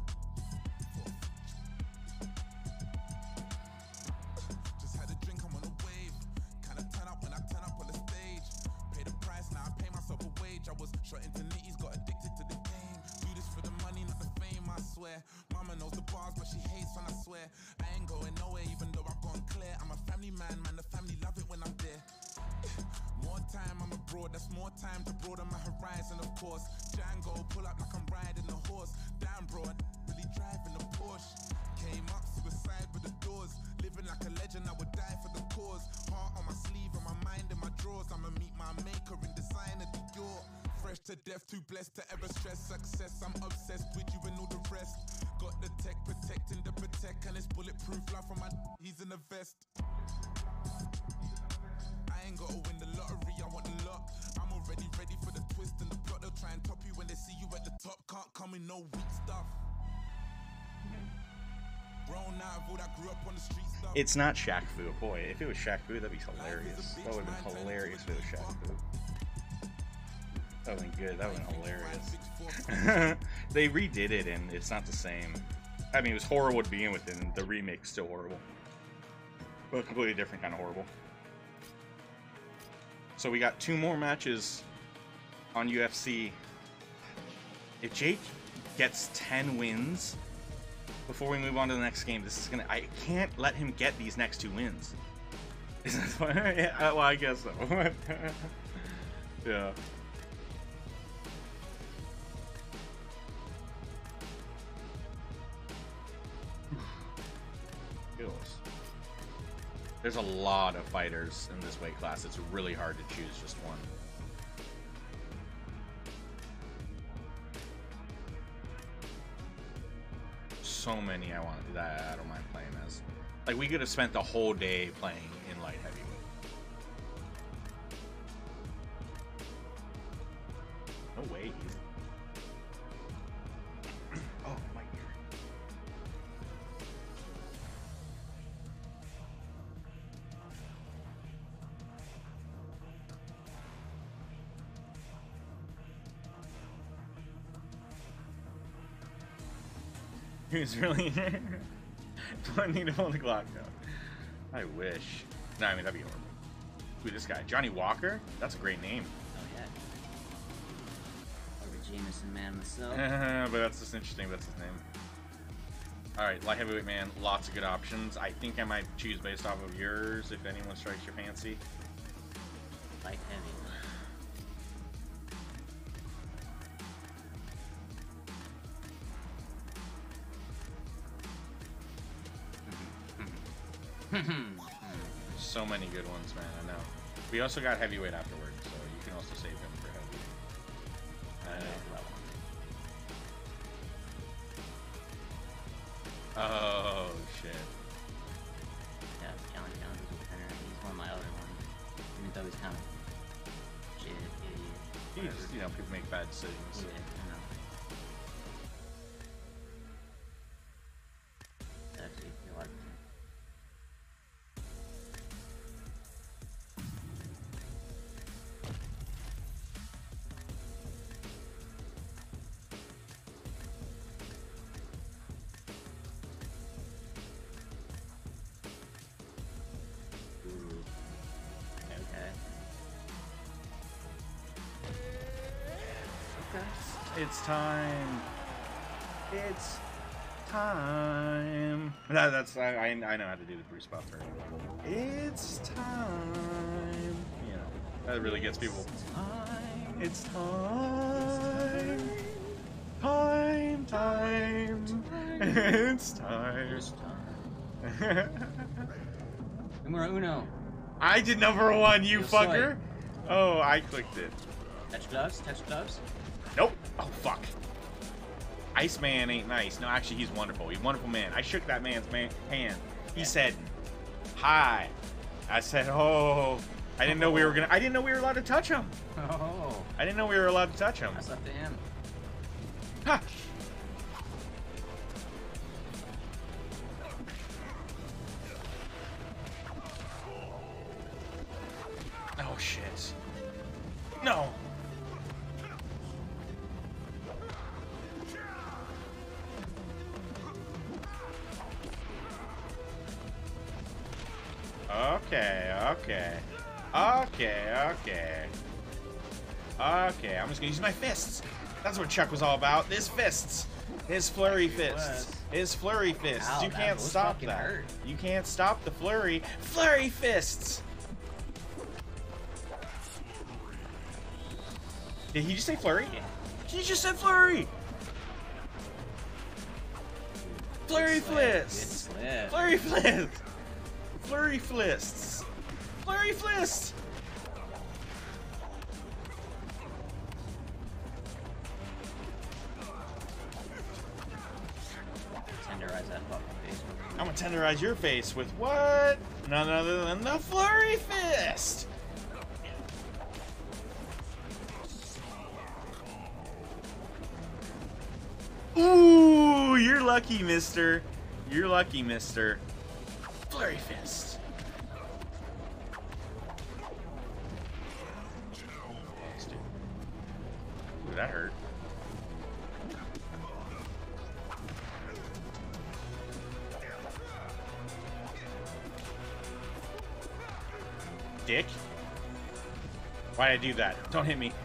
Just had a drink, I'm on a wave. Kinda turn up when I turn up on the stage. Pay the price, now I pay myself a wage. I was shot into nitties, got addicted to the game. Do this for the money, not the fame, I swear. Mama knows the bars, but she hates when I swear. I ain't going nowhere, even though I've gone clear. I'm a family man, the family love it when I'm there. More time I'm abroad, that's more time to broaden my horizon, of course. Django, pull up like I'm riding a horse. Damn bro, I really driving a Porsche. Came up, suicide with the doors. Living like a legend, I would die for the cause. Heart on my sleeve and my mind in my drawers. I'ma meet my maker in designer Dior. Fresh to death, too blessed to ever stress success. I'm obsessed with you and all the rest. Got the tech protecting the protect, and it's bulletproof. Love from my he's in a vest. I ain't gotta win the lottery, I want the lot. I'm already ready for the twist and the plot. They'll try and top you when they see you at the top. Can't come in no weak stuff. Grown out of all that grew up on the street stuff. It's not Shaq Fu. Boy, if it was Shaq Fu, that'd be hilarious. That would have been hilarious if it was Shaq Fu. That would have been good. That would have been hilarious. They redid it, and it's not the same. I mean, it was horrible to begin with, and the remake's still horrible. But a completely different kind of horrible. So we got 2 more matches on UFC. If Jake gets 10 wins before we move on to the next game, this is gonna. I can't let him get these next 2 wins. Is that fun? Yeah, well, I guess so. Yeah. There's a lot of fighters in this weight class. It's really hard to choose just one. So many I don't mind playing as. Like, we could have spent the whole day playing in light heavyweight. No way. Oh, my ear. He was really. Do I need to hold the clock down? I wish. No, I mean, that'd be horrible. Who this guy? Johnny Walker? That's a great name. Oh, yeah. Robert Jameson, man, myself. But that's just interesting. That's his name. Alright, light heavyweight man, lots of good options. I think I might choose based off of yours if anyone strikes your fancy. Light heavy. So many good ones, man, I know. We also got heavyweight afterwards, so you can also save him for heavyweight. Oh, shit. Yeah, John Jones is a winner. He's one of my other ones. Even though he's kind of shit, idiot. He's, you know, people make bad decisions. Yeah, I know. Actually, you like him. It's time. It's time. No, that's I know how to do the Bruce Buffer. It's time. You know, that really gets people. It's time. Time. It's time. Numero uno. I did number one, you Yo fucker. Oh, I clicked it. Touch gloves. Touch gloves. Nope. Oh, fuck. Iceman ain't nice. No, actually, he's wonderful. He's a wonderful man. I shook that man's hand. He said, hi. I said, oh. I didn't know we were I didn't know we were allowed to touch him. Oh. I didn't know we were allowed to touch him. That's up to him. Ha! Oh, shit. No. Okay. I'm just gonna use my fists. That's what Chuck was all about. His fists. His flurry fists. His flurry fists. Ow, You can't that stop fucking that. hurt. You can't stop the flurry. Flurry fists. Did he just say flurry? Yeah. He just said flurry. Flurry Good fists. slip. Flurry fists. Flurry fists. Flurry fists. Tenderize that fucking face. I'm gonna tenderize your face with what? None other than the flurry fist. Ooh, you're lucky, mister. You're lucky, mister. Flurry fist. Ooh, that hurt. Dick. Why'd I do that? Don't hit me.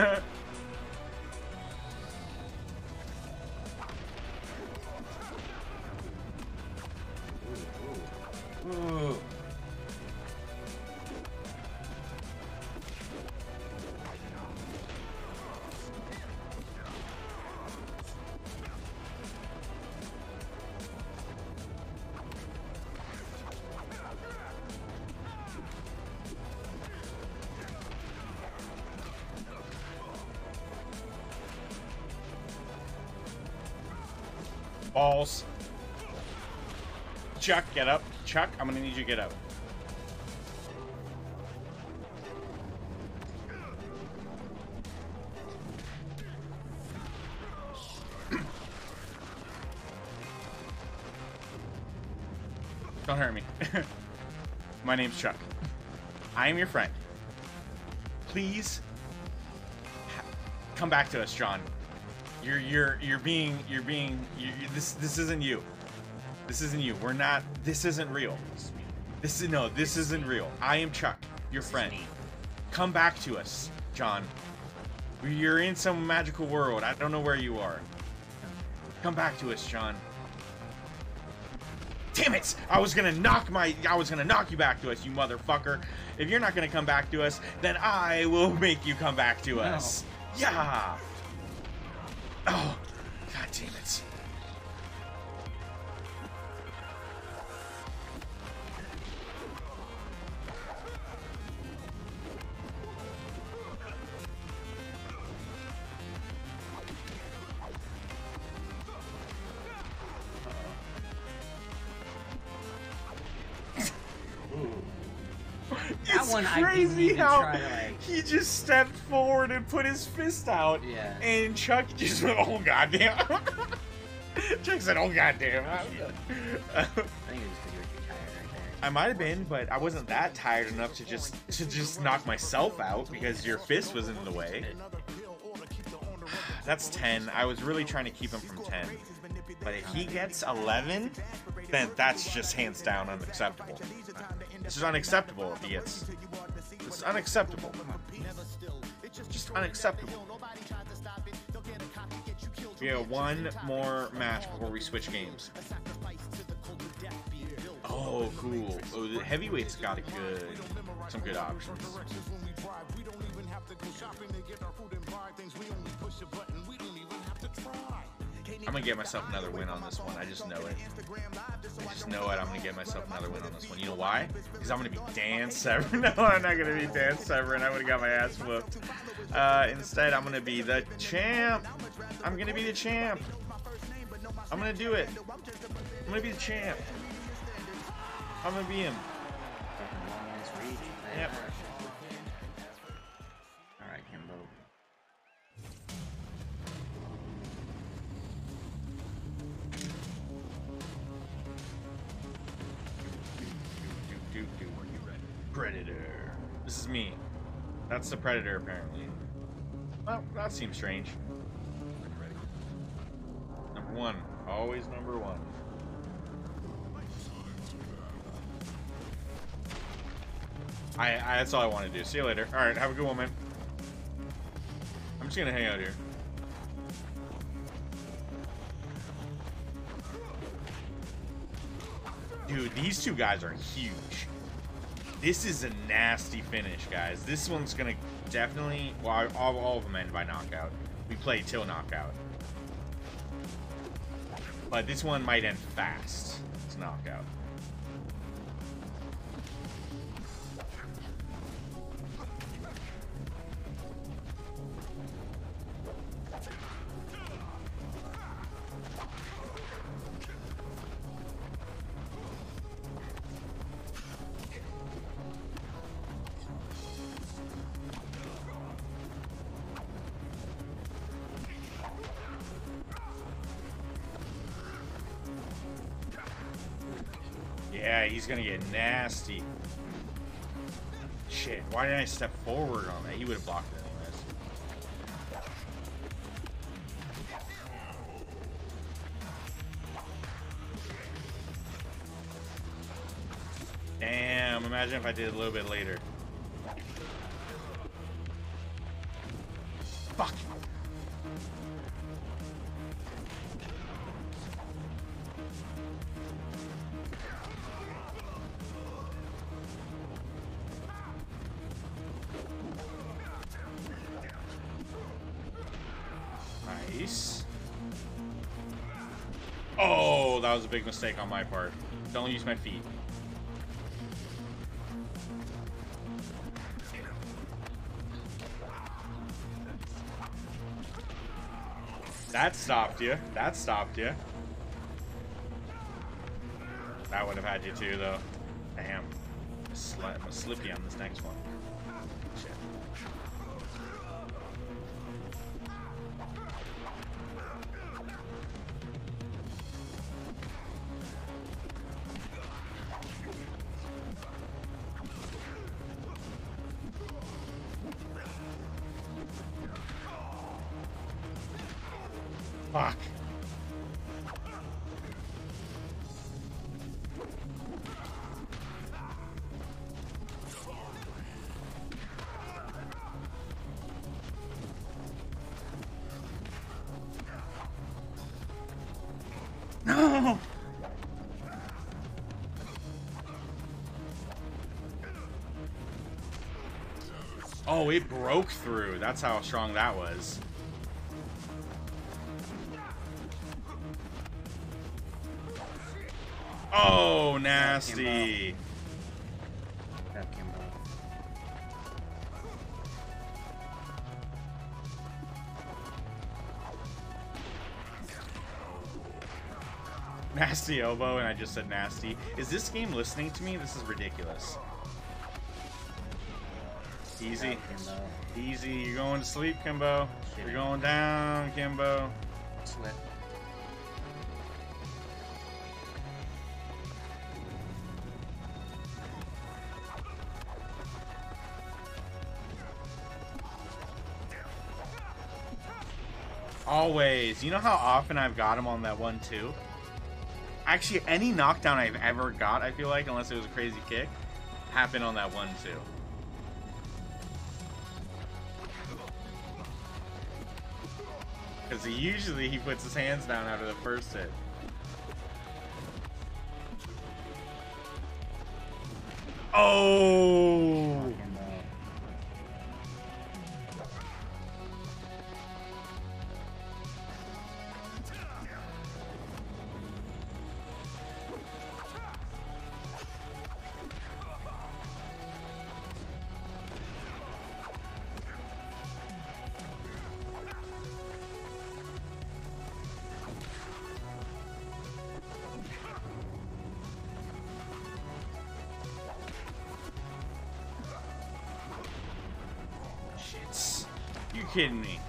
Ooh. Balls. Chuck, get up. Chuck, I'm gonna need you to get up. Don't hurt me. My name's Chuck. I am your friend. Please come back to us, John. This isn't you. This isn't you. We're not. This isn't real. This isn't real. I am Chuck, your friend. Come back to us, John. You're in some magical world. I don't know where you are. Come back to us, John. Damn it! I was gonna knock you back to us, you motherfucker. If you're not gonna come back to us, then I will make you come back to us. Yeah. Oh, god damn it. That It's one I didn't crazy even how try to, like... he just stepped forward and put his fist out, Yeah. and Chuck just went, "Oh goddamn!" Chuck said, "Oh goddamn!" I think it was because you were too tired right there. I might have been, but I wasn't that tired enough to just knock myself out because your fist was in the way. That's 10. I was really trying to keep him from 10. But if he gets 11, then that's just hands down unacceptable. This is unacceptable if he gets... This is unacceptable. Just unacceptable. We have one more match before we switch games. Oh, cool. Oh, the heavyweight's got some good options. I'm gonna get myself another win on this one. I just know it. I just know it. I'm gonna get myself another win on this one. You know why? Because I'm gonna be Dan Severn. No, I'm not gonna be Dan Severn. I would've got my ass whooped. Instead, I'm gonna be the champ. I'm gonna be the champ. I'm gonna do it. I'm gonna be the champ. I'm gonna be him. Yep. Alright, Kimbo. Predator. This is me. That's the Predator, apparently. Well, that seems strange. Number one. Always number one. That's all I want to do. See you later. Alright, have a good one, man. I'm just gonna hang out here. Dude, these two guys are huge. This is a nasty finish, guys. This one's gonna definitely... Well, all of them end by knockout. We play till knockout. But this one might end fast. It's knockout. Yeah, he's gonna get nasty. Shit, why didn't I step forward on that? He would have blocked it anyways. Damn, imagine if I did it a little bit later. Fuck. Nice. Oh, that was a big mistake on my part. Don't use my feet. That stopped you. That stopped you. That would have had you too, though. Damn. I'm gonna slip you on this next one. Shit. Fuck. No. Oh, it broke through. That's how strong that was. Oh, nasty. That Kimbo. Nasty elbow, and I just said nasty. Is this game listening to me? This is ridiculous. Easy. Easy. You're going to sleep, Kimbo. You're going down, Kimbo. Slip. Always. You know how often I've got him on that 1-2? Actually, any knockdown I've ever got, I feel like, unless it was a crazy kick, happened on that 1-2. Because usually he puts his hands down after the first hit. Oh! You kidding me?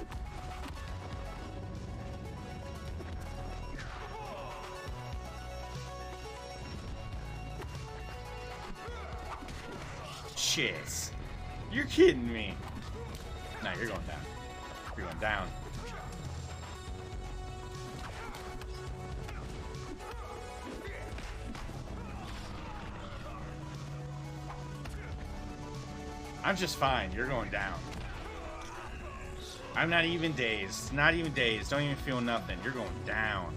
Shit. You're kidding me. Nah, you're going down. You're going down. I'm just fine. You're going down. I'm not even dazed. Not even dazed. Don't even feel nothing. You're going down.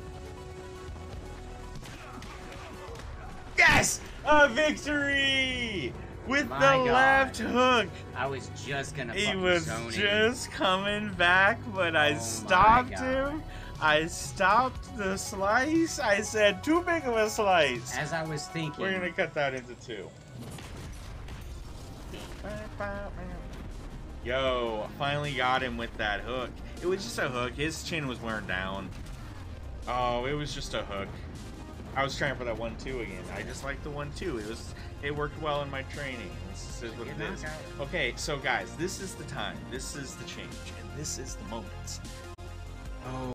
Yes! A victory! With My the God. left hook. I was just gonna He fucking was zone just coming back, but I Oh my stopped God. him. I stopped the slice. I said, too big of a slice. As I was thinking. We're gonna cut that into 2. Yo, finally got him with that hook. It was just a hook. His chin was wearing down. Oh, it was just a hook. I was trying for that 1-2 again. I just like the 1-2. It worked well in my training. This is what it is. Okay, so guys, this is the time. This is the change, and this is the moment. Oh.